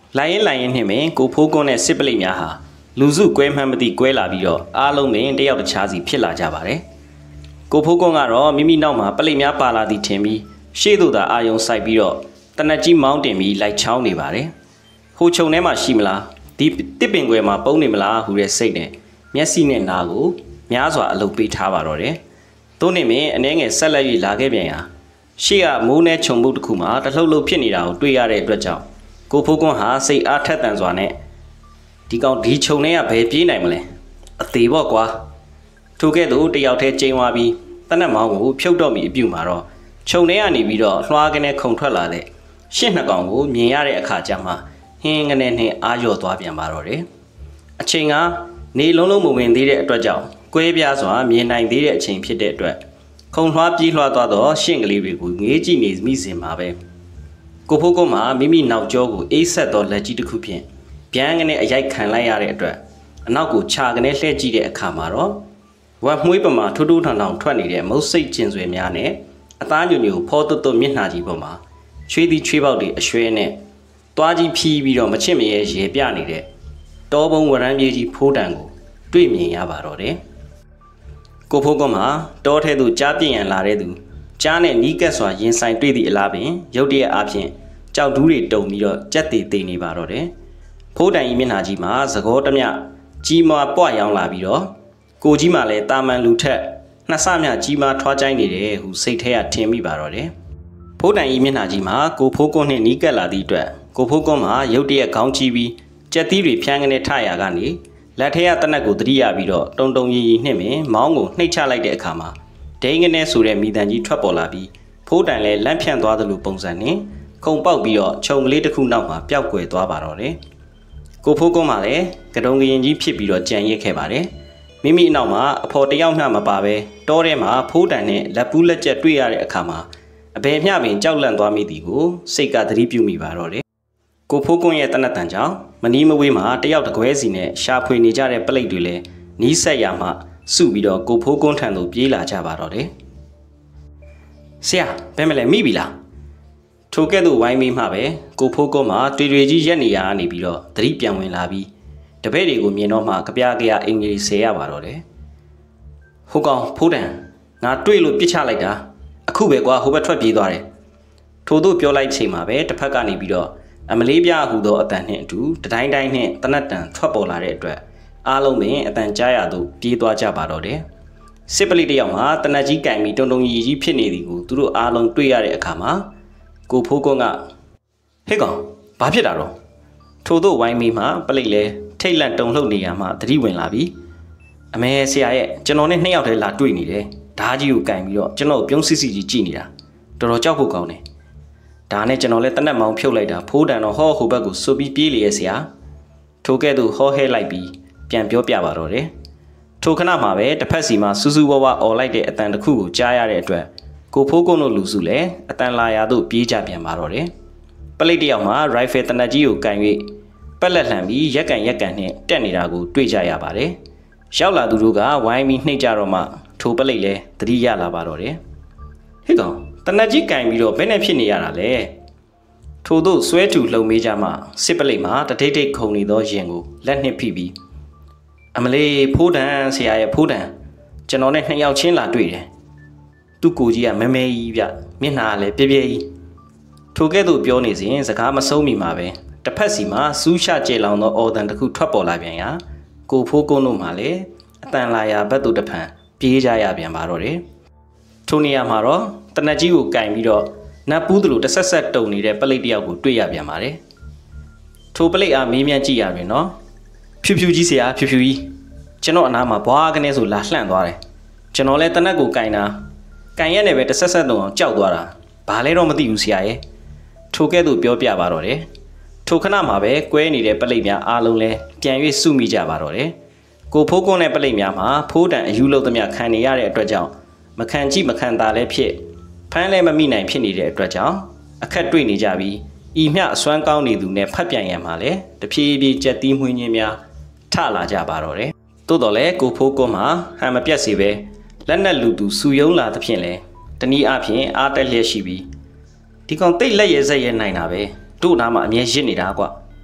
A: လိုင်းရင်လိုင်းရင်နှင့်ပင်ကိုဖိုးကွန်းနဲ့စစ်ပလိတ်များဟာလူစုကွဲမှန်းမသိကွဲလာပြီးတော့အားလုံးပင်တယောက်တခြားစီဖြစ်လာကြပါတယ်ကိုဖိုးကွန်းကတော့မိမိနောက်မှာပလိတ်များပါလာသည်ထင်ပြီးရှေ့သို့သာအာယုံစိုက်ပြီးတော့တနက်ကြီးမောင်းတင်ပြီးလိုက်ချောင်းနေပါတယ်ဟိုခြုံထဲမှာရှိမလားဒီတစ်ပင်ကွယ်မှာပုံနေမလားဟူတဲ့စိတ်နဲ့မျက်စိနဲ့နားကိုများစွာအလုပ်ပေးထားပါတော့တယ်သို့နေမင်းအနှဲငယ်ဆက်လက်၍လာခဲ့ပြန်ရာရှေ့ကမိုးနဲ့ခြုံပုတ်တစ်ခုမှာတလှုပ်လှုပ်ဖြစ်နေတာကိုတွေ့ရတဲ့အတွက်ကြောင့်ကိုဖိုးကွန်းဟာစိတ်အားထက်သန်စွာနဲ့ဒီကောင်ဒီခြုံထဲကဘယ်ပြေးနိုင်မလဲအသေးပေါ့ကွာထို့ကဲ့သို့တယောက်တည်းကျင်းသွားပြီးတနက်မောင်းကိုဖြုတ်တော့မိအပြုမှာတော့ခြုံထဲကနေပြီးတော့လွှားကနေခုန်ထွက်လာတဲ့ရှစ်နှစ်ကောင်ကိုမြင်ရတဲ့အခါကျမှဟင်းငနဲ့နဲ့အာရော့သွားပြန်ပါတော့တယ်အချိန်ကနေလုံးလုံးမဝင်သေးတဲ့အတွက်ကြောင့်ကွဲပြားစွာမြင်နိုင်သေးတဲ့အချိန်ဖြစ်တဲ့အတွက်ခုံလွှားပြေးလွှားသွားတော့ရှင့်ကလေးတွေကိုငေးကြည့်နေမိစဉ်မှာပဲကိုဖိုးကွန်းမှာမိမိနောက်ကျောကိုအေးဆက်သောလက်ကြီးတစ်ခုဖြင့်ဗျမ်းကနေအရိုက်ခံလိုက်ရတဲ့အတွက်အနောက်ကိုခြာကနေလှည့်ကြည့်တဲ့အခါမှာတော့ဝက်မွှေးပမာထိုးထိုးထောင်ထောင်ထွက်နေတဲ့မုတ်စိတ်ကျင်ဆွေများနဲ့အသားညိုညိုဖောတွတ်တွတ်မျက်နှာကြီးပေါ်မှာချွေးသီးချွေးပေါက်တွေအရွှဲနဲ့တွားကြီးဖြီးပြီးတော့မချစ်မရဲရေပြနေတဲ့တောပုံဝရမ်းပြေးကြီးဖိုးတံကိုတွေ့မြင်ရပါတော့တယ်ကိုဖိုးကွန်းမှာတောထဲသို့ကြားပြင်းရန်လာတဲ့သူကြားနဲ့နီးကပ်စွာရင်ဆိုင်တွေ့သည့်အလားပင်ရုတ်တရက်အပြင်ကြောက်တူးတွေတုံပြီးတော့ကြက်သေးသေးနေပါတော့တယ်ဖိုးတံဤမျက်နှာကြီးမှာသကောတမျှကြီးမားပွားရောင်လာပြီးတော့ကိုကြီးမှလည်းတာမန်လူထက်နှစ်ဆမျှကြီးမားထွားကြိုင်းနေတယ်ဟုစိတ်ထဲကထင်မိပါတော့တယ်ဖိုးတံဤမျက်နှာကြီးမှာကိုဖိုးကွန်းနှင့်နီးကပ်လာသည့်အတွက်ကိုဖိုးကွန်းမှာရုတ်တရက်ခေါင်းကြီးပြီးကြက်သီးတွေဖြန်းကနေထရကနေလက်ထဲကတနက်ကိုသတိရပြီးတော့တုံတုံရီရီနှင့်ပင်မောင်းကိုနှိပ်ချလိုက်တဲ့အခါမှာဒိန်းကနေဆိုတဲ့မိတန်ကြီးထွက်ပေါ်လာပြီးဖိုးတံလည်းလန့်ဖြန့်သွားသလိုပုံစံနဲ့ခုံပေါက်ပြီးတော့ခြုံကလေးတစ်ခုနောက်မှာပျောက်ကွယ်သွားပါတော့တယ်ကိုဖိုးကွန်းမှလည်းကတုံကရင်ကြီးဖြစ်ပြီးတော့ကြံရစ်ခဲ့ပါတယ်မိမိအနောက်မှာအဖော်တယောက်မျှမပါပဲတောထဲမှာဖိုးတံနဲ့လက်ပူးလက်ကျက်တွေ့ရတဲ့အခါမှာအဘယ်မျှပင်ကြောက်လန့်သွားမိသည်ကိုစိတ်ကသတိပြုမိပါတော့တယ်ကိုဖိုးကွန်းရဲ့တနက်တန်ကြောင့်မနီးမဝေးမှာတယောက်တကွဲစီနဲ့ရှာဖွေနေကြတဲ့ပလိတ်တွေလည်းနီးဆက်ရမှစုပြီးတော့ကိုဖိုးကွန်းထံသို့ပြေးလာကြပါတော့တယ်ဆရာဘယ်မလဲမိပြီလားထိုကဲ့သို့ဝိုင်းမိမှပဲကိုဖိုးကွန်းမှာတွေ့တွေ့ကြီးရက်နေရကနေပြီးတော့သတိပြန်ဝင်လာပြီးတပည့်တွေကိုမြင်တော့မှကြပြကြရအင်္ဂလိပ်ဆယ်ရပါတော့တယ်ဟိုကောင်ဖိုးတံငါတွေ့လို့ပြစ်ချလိုက်တာအခုပဲကွာဟိုဘက်ထွက်ပြေးသွားတယ်ထို့သို့ပြောလိုက်ချိန်မှာပဲတစ်ဖက်ကနေပြီးတော့အမလေးပြဟူသောအတန်နှင့်အတူတတိုင်းတိုင်းနှင့်တနတ်တန်ထွက်ပေါ်လာတဲ့အတွက်အားလုံးပင်အတန်ကြားရသို့ပြေးသွားကြပါတော့တယ်စစ်ပလိတယောက်မှာတနတ်ကြီးကင်ပြီးတုံတုံရီကြီးဖြစ်နေသည်ကိုသူတို့အားလုံးတွေ့ရတဲ့အခါမှာကိုဖိုးကွန်းကဟဲ့ကောင်ဘာဖြစ်တာတော့ထို့သို့ဝိုင်းမိမှပလိလဲထိတ်လန့်တုန်လှုပ်နေရမှသတိဝင်လာပြီးအမေဆရာရဲ့ကျွန်တော်နဲ့နှစ်ယောက်တည်းလာတွေ့နေတယ်ဓာကြီးကိုကင်ပြီးတော့ကျွန်တော်ပြုံးစစ်စစ်ကြီးကြည့်နေတာတော်တော်ကြောက်ဖို့ကောင်းတယ်ဒါနဲ့ကျွန်တော်လည်းတနက်မောင်ဖြုတ်လိုက်တာဖိုးတံတော့ဟောဟိုဘက်ကိုစွပ်ပြီးပြေးလေရဲ့ဆရာထိုကဲ့သို့ဟောဟဲလိုက်ပြီးပြန်ပြောပြပါတော့တယ်ထိုခဏမှာပဲတစ်ဖက်စီမှာစူးစူးဝါးဝါအော်လိုက်တဲ့အတန်တစ်ခုကိုကြားရတဲ့အတွက်ကိုဖိုးကွန်းတို့လူစုလည်းအတန်လာရာသို့ပြေးကြပြန်ပါတော့တယ်ပလိတ်တယောက်မှာရိုင်ဖယ်တနက်ကြီးကိုကင်၍ပက်လက်လှန်ပြီးရက်ကန်ရက်ကန်နဲ့တက်နေတာကိုတွေ့ကြရပါတယ်ရောက်လာသူတို့ကဝိုင်းပြီးနှိပ်ကြတော့မှထိုပလိတ်လည်းသတိရလာပါတော့တယ်ဟေ့ကောင်တနက်ကြီးကင်ပြီးတော့ဘယ်နဲ့ဖြစ်နေရတာလဲထို့သို့ဆွဲတူလှုံမေးကြမှစစ်ပလိတ်မှာတထိတ်ထိတ်ခုန်နေသောရင်ကိုလက်နှစ်ဖိပြီးအမလေးဖိုးတံဆရာရဲ့ဖိုးတံကျွန်တော်နဲ့နှစ်ယောက်ချင်းလာတွေ့တယ်သူ့ကိုကြီးကမဲမဲကြီးဗျမျက်နှာကလည်းပြဲပြဲကြီးထိုကဲ့သို့ပြောနေစဉ်စကားမဆုံးမီမှာပဲတစ်ဖက်စီမှာစူးရှကျေလောင်သောအော်တန်တစ်ခုထွက်ပေါ်လာပြန်ရာကိုဖိုးကွန်းတို့မှလည်းအတန်လာရာဘက်သို့တဖန်ပြေးကြရပြန်ပါတော့တယ်ထိုနေရာမှာတော့တနက်ကြီးကိုကင်ပြီးတော့နတ်ပူးသလိုတဆက်ဆက်တုံနေတဲ့ပလိတ်တယောက်ကိုတွေ့ရပြန်ပါတယ်ထိုပလိတ်အားမေးမြန်းကြည့်ရပြန်နော်ဖြူဖြူကြီးဆရာဖြူဖြူကြီးကျွန်တော်အနားမှာဘွားကနေဆိုလာလှန့်သွားတယ်ကျွန်တော်လည်းတနက်ကိုကင်တာကင်ရက်နဲ့ပဲတဆက်ဆက်တုံအောင်ကြောက်သွားတာဘာလဲတော့မသိဘူးဆရာရဲ့ထိုကဲ့သို့ပြောပြပါတော့တယ်ထိုခဏမှာပဲကွဲနေတဲ့ပလိတ်များအားလုံးလဲပြန်၍စုမိကြပါတော့တယ်ကိုဖိုးကွန်းတဲ့ပလိတ်များမှာဖိုးတံအယူလုံးသမျှခံနေရတဲ့အတွက်ကြောင့်မခံကြည့်မခံသာလည်းဖြစ်ဖမ်းလည်းမမိနိုင်ဖြစ်နေတဲ့အတွက်ကြောင့်အခက်တွေ့နေကြပြီးဤမျှအစွမ်းကောင်းနေသူနဲ့ဖတ်ပြန်ရမှာလဲတဖြည်းဖြည်းကြက်တီးမွှင်းခြင်းများထလာကြပါတော့တယ်သို့တော်လည်းကိုဖိုးကွန်းမှာဟန်မပြတ်စေပဲလက်နက်လူသူစူယုံလာသဖြင့်လဲတနည်းအားဖြင့်အားတက်လျက်ရှိပြီးဒီကောင်တိတ်လက်ရဲဆက်ရဲနိုင်တာပဲတို့နားမှာအမြဲရစ်နေတာကွ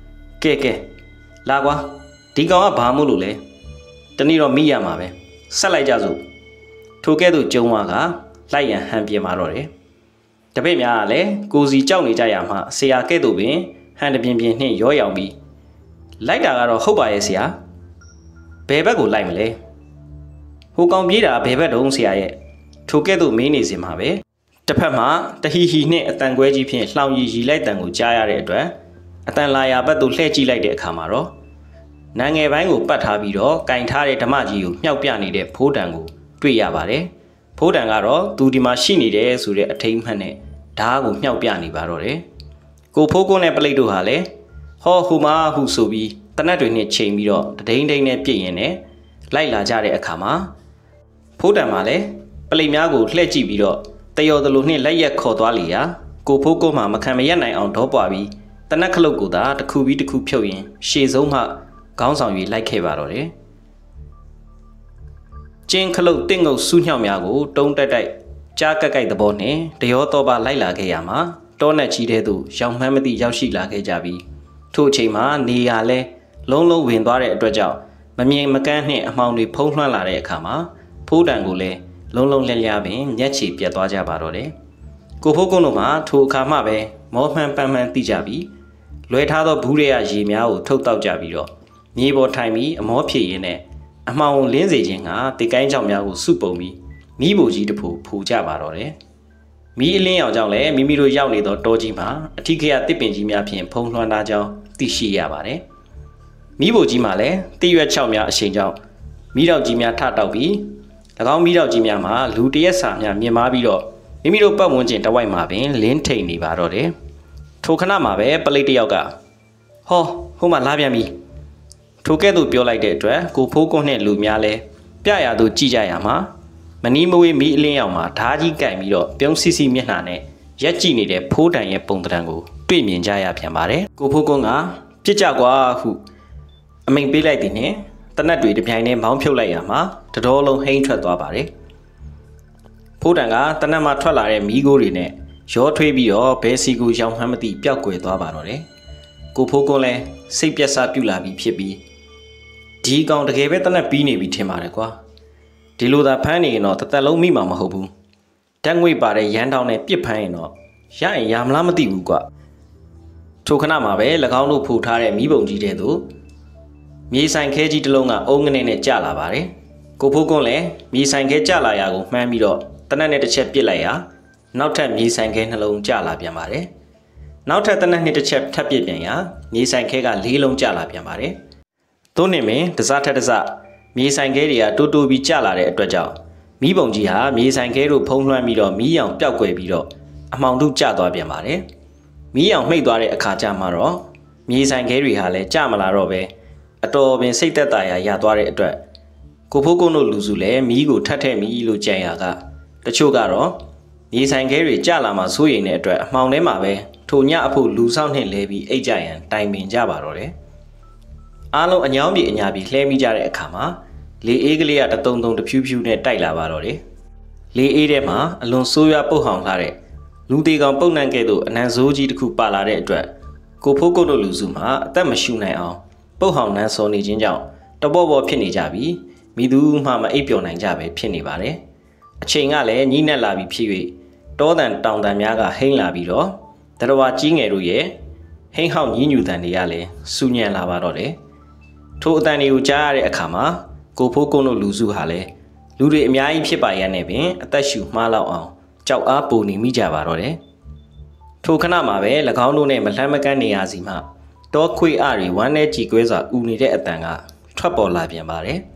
A: Kê kê, la quá, đi con á bà mua lù lệ, tên đi rồi mi à mà bé, sao lại ra rồi, thu cái đồ trông mà cả, lại nhà hàng bia mà rồi đấy, đặc biệt nhà lẽ, cô gì cháu này ra mà, xe cái đồ bé, hàng được biên biên này giỏi giàu bi, lại đã rồi không phải xe, bé bé cũng lại mà lẽ, hú con biết là bé bé đâu xe ấy, thu cái đồ mấy này gì mà bé, đặc biệt mà, ta hi hi này, tăng quay chi phí, lao gì gì lại tăng của cha rồi đấy. Atan laya bắt đầu lệ chi lại để khám mà rồi, nàng nghe bài ngủ bắt hà bị đó, cảnh thà để tham gia nhiều, nhau bia này để phô đằng ngủ, tùy à bà đấy, phô đằng à rồi, tu đi mà xin này để sửa để thêm hơn này, đã ngủ nhau bia này bà rồi đấy, cô phô cô này bắt lấy đồ hà lẽ, họ hù mà hù sầu bi, tận này tụi này chơi mi đó, đến đây này chơi này, lại là ra để khám mà, phô đằng mà lẽ, bắt lấy nhà ngủ lệ chi bị đó, tại giờ tụi này lại khó toa lì à, cô phô cô mà mà khai mấy này ông thọ bỏ bi. Ta nãy khâu cụ ta, ta khu bị ta khu phiêu yên, xe giống mà, cao sang vì lại khai vào rồi đấy. Trên khâu tiếng ngầu suy nhau mía cụ, đông đại đại, cha cái cái tập bọn này, để họ to ba lại là cái gì mà, đó là chỉ để tu, trong hai mươi tỷ giáo sĩ là cái gì vậy? Thu chi mà, ni à lẽ, long long viên đoá để đuổi cháu, mà miếng mà cái này, mong đi phong loan là để khám mà, phú đàn cụ lẽ, long long lên nhà bên, nhất chỉ biết đoá ra vào rồi đấy. Cô phú cô nó mà, thu khám mà về, mỗi phần phần phần tỷ giá bị. Lối tháo đó bù rẻ gì máu thâu tao trả bị rồi, mi bộ thay mi, mỗi phía gì nè, máu liên gì chứ hả, thì cái trong máu súp bò mi, mi bộ gì được phụ phụ trả bà rồi đấy, mi liên ở trong này, mi mi rồi giao này đó đôi gì mà, thì cái tiếp bên gì máu phiền phong loan đa giao, thì xì à bà đấy, mi bộ gì mà lẽ, thì về trong máu xịn giao, mi đâu gì máu thắt đầu bi, là con mi đâu gì máu mà lú tiết sao máu mi má bi rồi, mi mi rồi bắt muốn chuyện tao quay mà bên liên thay này bà rồi đấy. Thu khana mà bé bali tiêu cả, ho, hôm mà làm gì? Thu cái đồ biểu lại để rồi, cô phố con này lùm nhà lẽ, bây giờ đồ chi chạy mà, mà ní mua mỹ liên mà thà gì cái mỹ đó, biếng xì xì miếng này, giá trị này để phố đàn ye bông đàn cô, tùy miếng chạy à phiền mà đấy, cô phố con à, chỉ trả qua hú, mình bị lại thì nè, tận này tùy được hai này máu phiêu lại à mà, thật đó lâu hay thoát toa bà đấy, phố đàn à, tận này mà thoát lại mỹ cô đi nè. Gió thuê bị đó, bé xí cô trong hai mươi tỷ béo quậy toa bà rồi đấy. Cô phố con này, xây biết sao biểu là bị phiền bị. Chỉ còn cái bé tao này bị này bị thêm mà đấy quá. Đi lô ta phán này nó tất cả lâu mi mà mà hậu bù. Đang ngồi bà đây dán đau này biết phán nó, giá ấy yam lắm mà tỷ bù quá. Thu khana mà bé là cao độ phụ tha đấy mi bông gì đấy đó. Mi sang khé chỉ lâu ngà ông này này trả là bà đấy. Cô phố con này, mi sang khé trả lại à cô mang mi đó, tao này để chép biết lại à. Nào thêm mi sang khé nó lông trả là biển mà đấy. Nào thêm tao này để chép tháp biết biển à, mi sang khé cả lý lông trả là biển mà đấy. Tôi này mình, từ xa thật ra, mi sang khé thì à, tôi tôi bị trả là đấy tôi cháu. Mi bông gì hả, mi sang khé rồi phong loan mi đó, mi yang béo quậy mi đó, mong tôi trả toa biển mà đấy. Mi yang mấy toa đấy khá trả mà rồi, mi sang khé rồi hả lẽ trả mà là rồi về. À tôi bên xây tết tài à, ya toa đấy tôi. Cô phố cô nó lù dù lẽ, mi cô thắt thêm mi lù chạy à cả. Tôi chua cả rồi. Mi sang khé rồi trả là mà số gì này tôi, mong đấy mà về. Thu nhã phụ lù sao này lẽ bị ấy chạy à, tay mình trả bà rồi đấy. Alo anh nhóm bị nhà bị lẽ mi trả đấy khá mà. Lý ý cái lý à ta tông tông được phiêu phiêu này tay là bà rồi đấy. Lý ý đấy mà, luôn số ya bốc hỏng là đấy. Lũ tì còn bốc năng cái đồ, nàng dấu gì được khu bà là đấy tôi. Cô phố cô nó lù dù mà, ta mà siêu này à. Bốc hỏng nàng số này chính trọng. Ta bỏ bỏ phiền này trả bí. Mi đu mà mà ấy biểu nàng trả về phiền này bà đấy. Chị ngã lẽ nhìn này là bị phiêu ấy. Đó đàn tòng đàn nhà cả hình là bị đó. Ta đâu chỉ nghe rồi ấy. Hình hỏng nhìn như đàn đi à lẽ, su nhà là bà đó đấy. Thu đàn yêu trả đấy khá mà. Cô phố cô nó lù dù hả lẽ. Lù đấy mẹ ấy phía bà nhà này bên, ta siêu mà lão ảo. Cháu á bố này mi trả bà rồi đấy. Thu khá mà bé là khá nô này mà làm cái này à gì mà. Đó khuy à rì quán này chỉ quay ra u này đấy tàng à. Thoát bỏ lại biển bà đấy.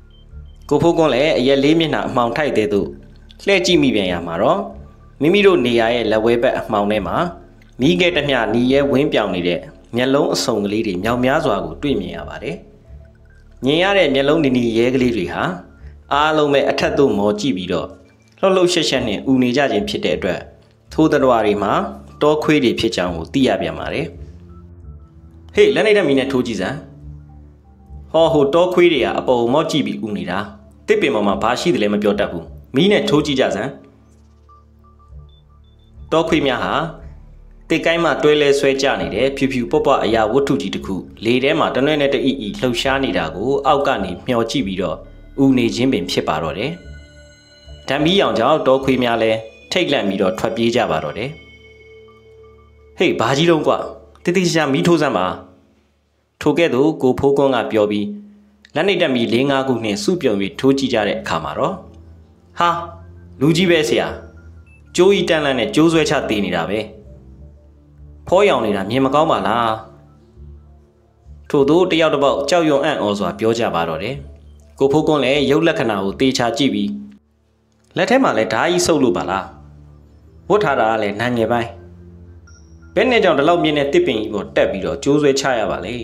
A: Cô phố con lẽ ấy lấy miền nào mong thay tế tụ. Lẽ chỉ mi biển à mà đó. Mi mi đồ này ấy là quay bẹ mong này mà. Mi ghé tầm nhà này ấy quên béo này đấy. Nhà lông sông lý đi nhau mía dọa của tùy miền à bà đấy. Nhớ đấy nhà lông này này ấy cái lý hả. À lông mẹ thắt tụ mò chỉ bị đó. Lâu lâu sẽ xem này u này ra trên phía đấy rồi. Thu tờ đoà đi mà. Đó khuê đi phía trong của tia biển mà đấy. Hey, lần này đã mình thu gì ra? Họ hồ đó khuê đi à, bộ mò chỉ bị u này ra. Tiếp bên mà mà bá sĩ thì mà biểu đạt mình này thu gì ra ra? Đó khuê mía hả? တေကိုင်းမှာတွဲလဲဆွဲကြနေတဲ့ဖြူဖြူပွားပွားအရာဝတ္ထုကြီးတစ်ခုလေထဲမှာတနွဲ့နဲ့တအီအီလှုပ်ရှားနေတာကိုအောက်ကနေမျှော်ကြည့်ပြီးတော့ဦးနေခြင်းပင်ဖြစ်ပါတော့တယ်။ဓာမီရောင်ကြောင့်တောခွေးများလဲထိတ်လန့်ပြီးတော့ထွက်ပြေးကြပါတော့တယ်။ဟေးဘာကြီးတော့ကွာတိတိကျကျမီးထိုးစမ်းပါထိုကဲ့သို့ကိုဖိုးကွန်းကပြောပြီးလက်နေတက်မီ၄၅ခုနှင့်စုပြုံပြီးထိုးကြည့်ကြတဲ့အခါမှာတော့ဟာလူကြီးပဲဆရာကျိုးကြီးတန်းလန်းနဲ့ကျိုးဆွဲချသေးနေတာပဲဖောရောင်နေတာမြင်မကောင်းပါလားထို့သောတယောက်တစ်ပေါက်ကြောက်ရွံ့အံ့ဩစွာပြောကြပါတော့တယ်ကိုဖိုးကွန်းလည်းရုပ်လက္ခဏာကိုတေချာကြည့်ပြီးလက်ထဲမှာလည်းဓာကြီးဆုပ်လို့ပါလားဝတ်ထားတာကလည်းနာငယ်ပိုင်းဘယ်နဲ့ကြောင့်ဒီလောက်မြင့်တဲ့တစ်ပင်ကြီးပေါ်တက်ပြီးတော့ကျိုးဆွဲချရပါလေ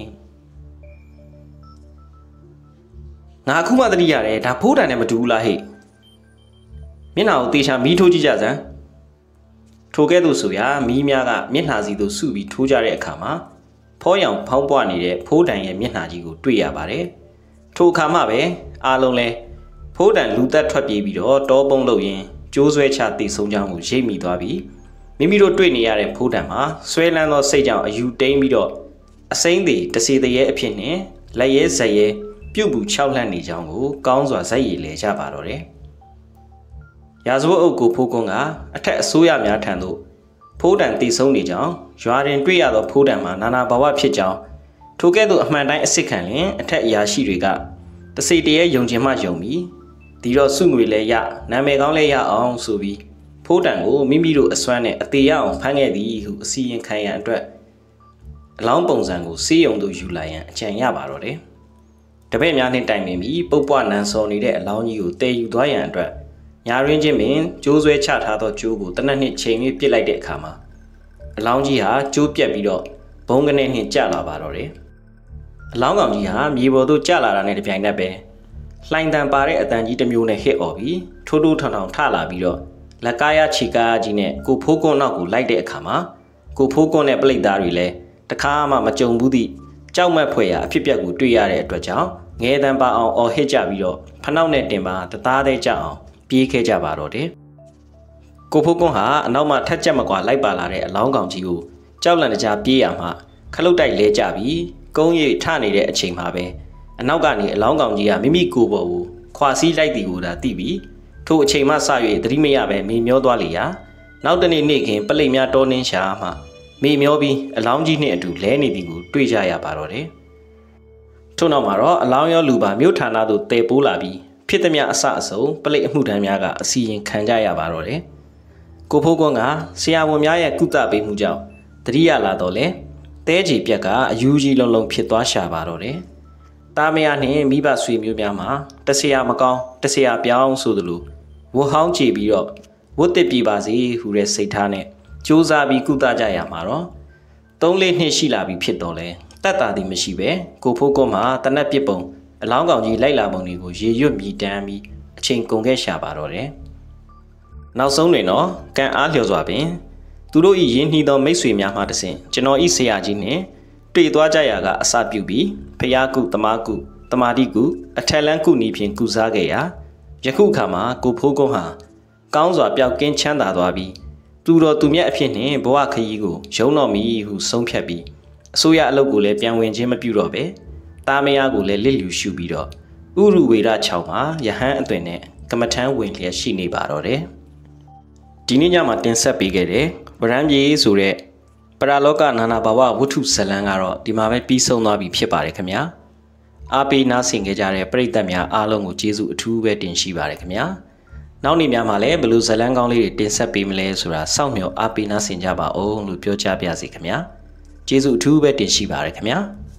A: ငါအခုမှသတိရတယ်ဒါဖိုးတန်နဲ့မတူဘူးလားဟဲ့မျက်နှာကိုတေချာမီးထိုးကြည့်ကြစမ်းထိုကဲ့သို့ဆိုရာမီးများကမျက်နှာစီသို့စုပြီးထိုးကြတဲ့အခါမှာဖောရောင်ဖောင်းပွားနေတဲ့ဖိုးတန်ရဲ့မျက်နှာကြီးကိုတွေ့ရပါတယ်ထိုအခါမှပဲအားလုံးလဲဖိုးတန်လူသက်ထွက်ပြေးပြီးတော့တောပုံးလို့ရင်ကျိုးဆွဲချတည်ဆုံးကြောင်းကိုရိပ်မိသွားပြီးမိမိတို့တွေ့နေရတဲ့ဖိုးတန်မှာဆွဲလန်းသောစိတ်ကြောင့်အယူတိန်ပြီးတော့အစိမ့်သည်တစေတရေအဖြစ်နဲ့လက်ရဲဇက်ရဲပြုတ်ပူခြောက်လှန့်နေကြောင်းကိုကောင်းစွာဇက်ရည်လဲကြပါတော့တယ်ရာဇဝတ်အုပ်ကိုဖိုးကွန်းကအထက်အစိုးရများထံသို့ဖိုးတန်တည်ဆုံးနေကြောင်းရွာတွင်တွေ့ရသောဖိုးတန်မှာနာနာဘာဝဖြစ်ကြောင်းထိုကဲ့သို့အမှန်တိုင်းအစ်စ်ခံလျင်အထက်အရာရှိတွေကတစေတရေယုံကျင်မှယုံပြီးဒီတော့စုငွေလဲရနာမည်ကောင်းလဲရအောင်ဆိုပြီးဖိုးတန်ကိုမိမိတို့အစွမ်းနဲ့အသေးရအောင်ဖမ်းခဲ့သည်ဟုအစီရင်ခံရန်အတွက်အလောင်းပုံစံကိုစေးရုံသို့ယူလာရန်အကြံရပါတော့တယ်တပည့်များနှင့်တိုင်ပင်ပြီးပုပ်ပွားနန်းစော်နေတဲ့အလောင်းကြီးကိုတည်ယူသွားရန်အတွက်ညာရင်းချင်းပင်ကျိုးဆွဲချထားသောကျိုးကိုတနက်နှစ်ချိန်ပြီးပစ်လိုက်တဲ့အခါမှာအလောင်းကြီးဟာကျိုးပြက်ပြီးတော့ဘုံကနေနှင့်ကျလာပါတော့တယ်အလောင်းကောင်ကြီးဟာမြေပေါ်သို့ကျလာတာနဲ့တပြိုင်နက်ပဲလှိုင်တန်ပါတဲ့အတန်ကြီးတစ်မျိုးနဲ့ဟစ်អော်ပြီးထိုးထိုးထောင်ထောင်ထလာပြီးတော့လက်ကားရခြေကားကြီးနဲ့ကိုဖိုးကွန်းနောက်ကိုလိုက်တဲ့အခါမှာကိုဖိုးကွန်းနဲ့ပလိတ်သားတွေလည်းတခါမှမကြုံဘူးသည့်ကြောက်မက်ဖွယ်ရာအဖြစ်ပြက်ကိုတွေ့ရတဲ့အတွက်ကြောင့်ငဲတန်ပါအောင်အော်ဟစ်ကြပြီးတော့ဖနှောက်နဲ့တင်ပါတသားသေးကြအောင်ပြေးခဲ့ကြပါတော့တယ်ကိုဖိုးကွန်းဟာအနောက်မှာထက်ချက်မကွာလိုက်ပါလာတဲ့အလောင်းကောင်ကြီးကိုကြောက်လန့်တကြားပြေးရမှာခလုတ်တိုက်လဲကြပြီးကုန်းရိပ်ထနေတဲ့အချိန်မှာပဲအနောက်ကနေအလောင်းကောင်ကြီးကမိမိကိုယ်ပေါ်ကိုခွာစည်းလိုက်သည်ကိုသာသိပြီးထို့အချိန်မှစ၍သတိမရပဲမေမျောသွားလေရာနောက်တနေ့နေ့ခင်ပလိတ်များတောနှင်းရှာမှမေမျောပြီးအလောင်းကြီးနှင့်အတူလဲနေသည်ကိုတွေ့ကြရပါတော့တယ်ထို့နောက်မှာတော့အလောင်းရောလူပါမြို့ဌာနသို့တည်ပိုးလာပြီးဖြစ်သည်များအဆအဆုံပလိတ်အမှုထမ်းများကအစီရင်ခံကြရပါတော့တယ်ကိုဖိုးကွန်းကဆရာဝန်များရဲ့ကုသပေးမှုကြောင့်တတိယလာတော့လေတဲကြီးပြက်ကအယူကြီးလုံးလုံးဖြစ်သွားရှာပါတော့တယ်တာမယာနှင့်မိဘဆွေမျိုးများမှာတဆရာမကောင်းတဆရာပြောင်းဆိုသလိုဝတ်ဟောင်းချပြီးတော့ဝတ်တစ်ပြပါစေဟူတဲ့စိတ်ထားနဲ့စူးစမ်းပြီးကုသကြရမှာတော့သုံးလေးနှစ်ရှိလာပြီဖြစ်တော့လဲတတ်တာသည်မရှိပဲကိုဖိုးကွန်းမှာတနက်ပစ်ပုံအလောင်းကောင်ကြီးလိုက်လာပုံတွေကိုရေရွတ်မြည်တမ်းပြီးအချိန်ကုန်ခဲ့ရှာပါတော့တယ်နောက်ဆုံးတွင်တော့ကံအားလျော်စွာပင်သူတို့၏ရင်းနှီးသောမိတ်ဆွေများမှတဆင့်ကျွန်တော်၏ဆရာကြီးနှင့်တွေ့သွားကြရာကအစပြုပြီးဖျားကုတမာကုတမာတိကုအထက်လန်းကုနီဖြင့်ကုစားခဲ့ရာယခုအခါမှာကိုဖိုးကွန်းဟာကောင်းစွာပျောက်ကင်းချမ်းသာသွားပြီးသူတော်သူမြတ်အဖြစ်နှင့်ဘဝခရီးကိုရုံးတော်မီဟုဆုံးဖြတ်ပြီးအစိုးရအလုပ်ကိုလည်းပြန်ဝင်ခြင်းမပြုတော့ပဲတာမယာကိုလည်းလစ်လျူရှုပြီးတော့ဥရုဝေဒချောင်းမှာယဟန်အသွင်နဲ့ကမ္မထမ်းဝင်လျက်ရှိနေပါတော့တယ်ဒီနေ့ညမှာတင်ဆက်ပေးခဲ့တဲ့ဗရမ်းပြေဆိုတဲ့ပရာလောကနာနာဘာဝဝတ္ထုဇလံကတော့ဒီမှာပဲပြီးဆုံးသွားပြီဖြစ်ပါတယ်ခင်ဗျာအားပေးနားဆင်ကြကြတဲ့ပရိသတ်များအားလုံးကိုကျေးဇူးအထူးပဲတင်ရှိပါတယ်ခင်ဗျာနောက်နေ့များမှာလည်းဘယ်လိုဇလံကောင်းလေးတွေတင်ဆက်ပေးမလဲဆိုတာစောင့်မျှော်အားပေးနားဆင်ကြပါအောင်လို့ပြောကြားပါရစေခင်ဗျာကျေးဇူးအထူးပဲတင်ရှိပါတယ်ခင်ဗျာ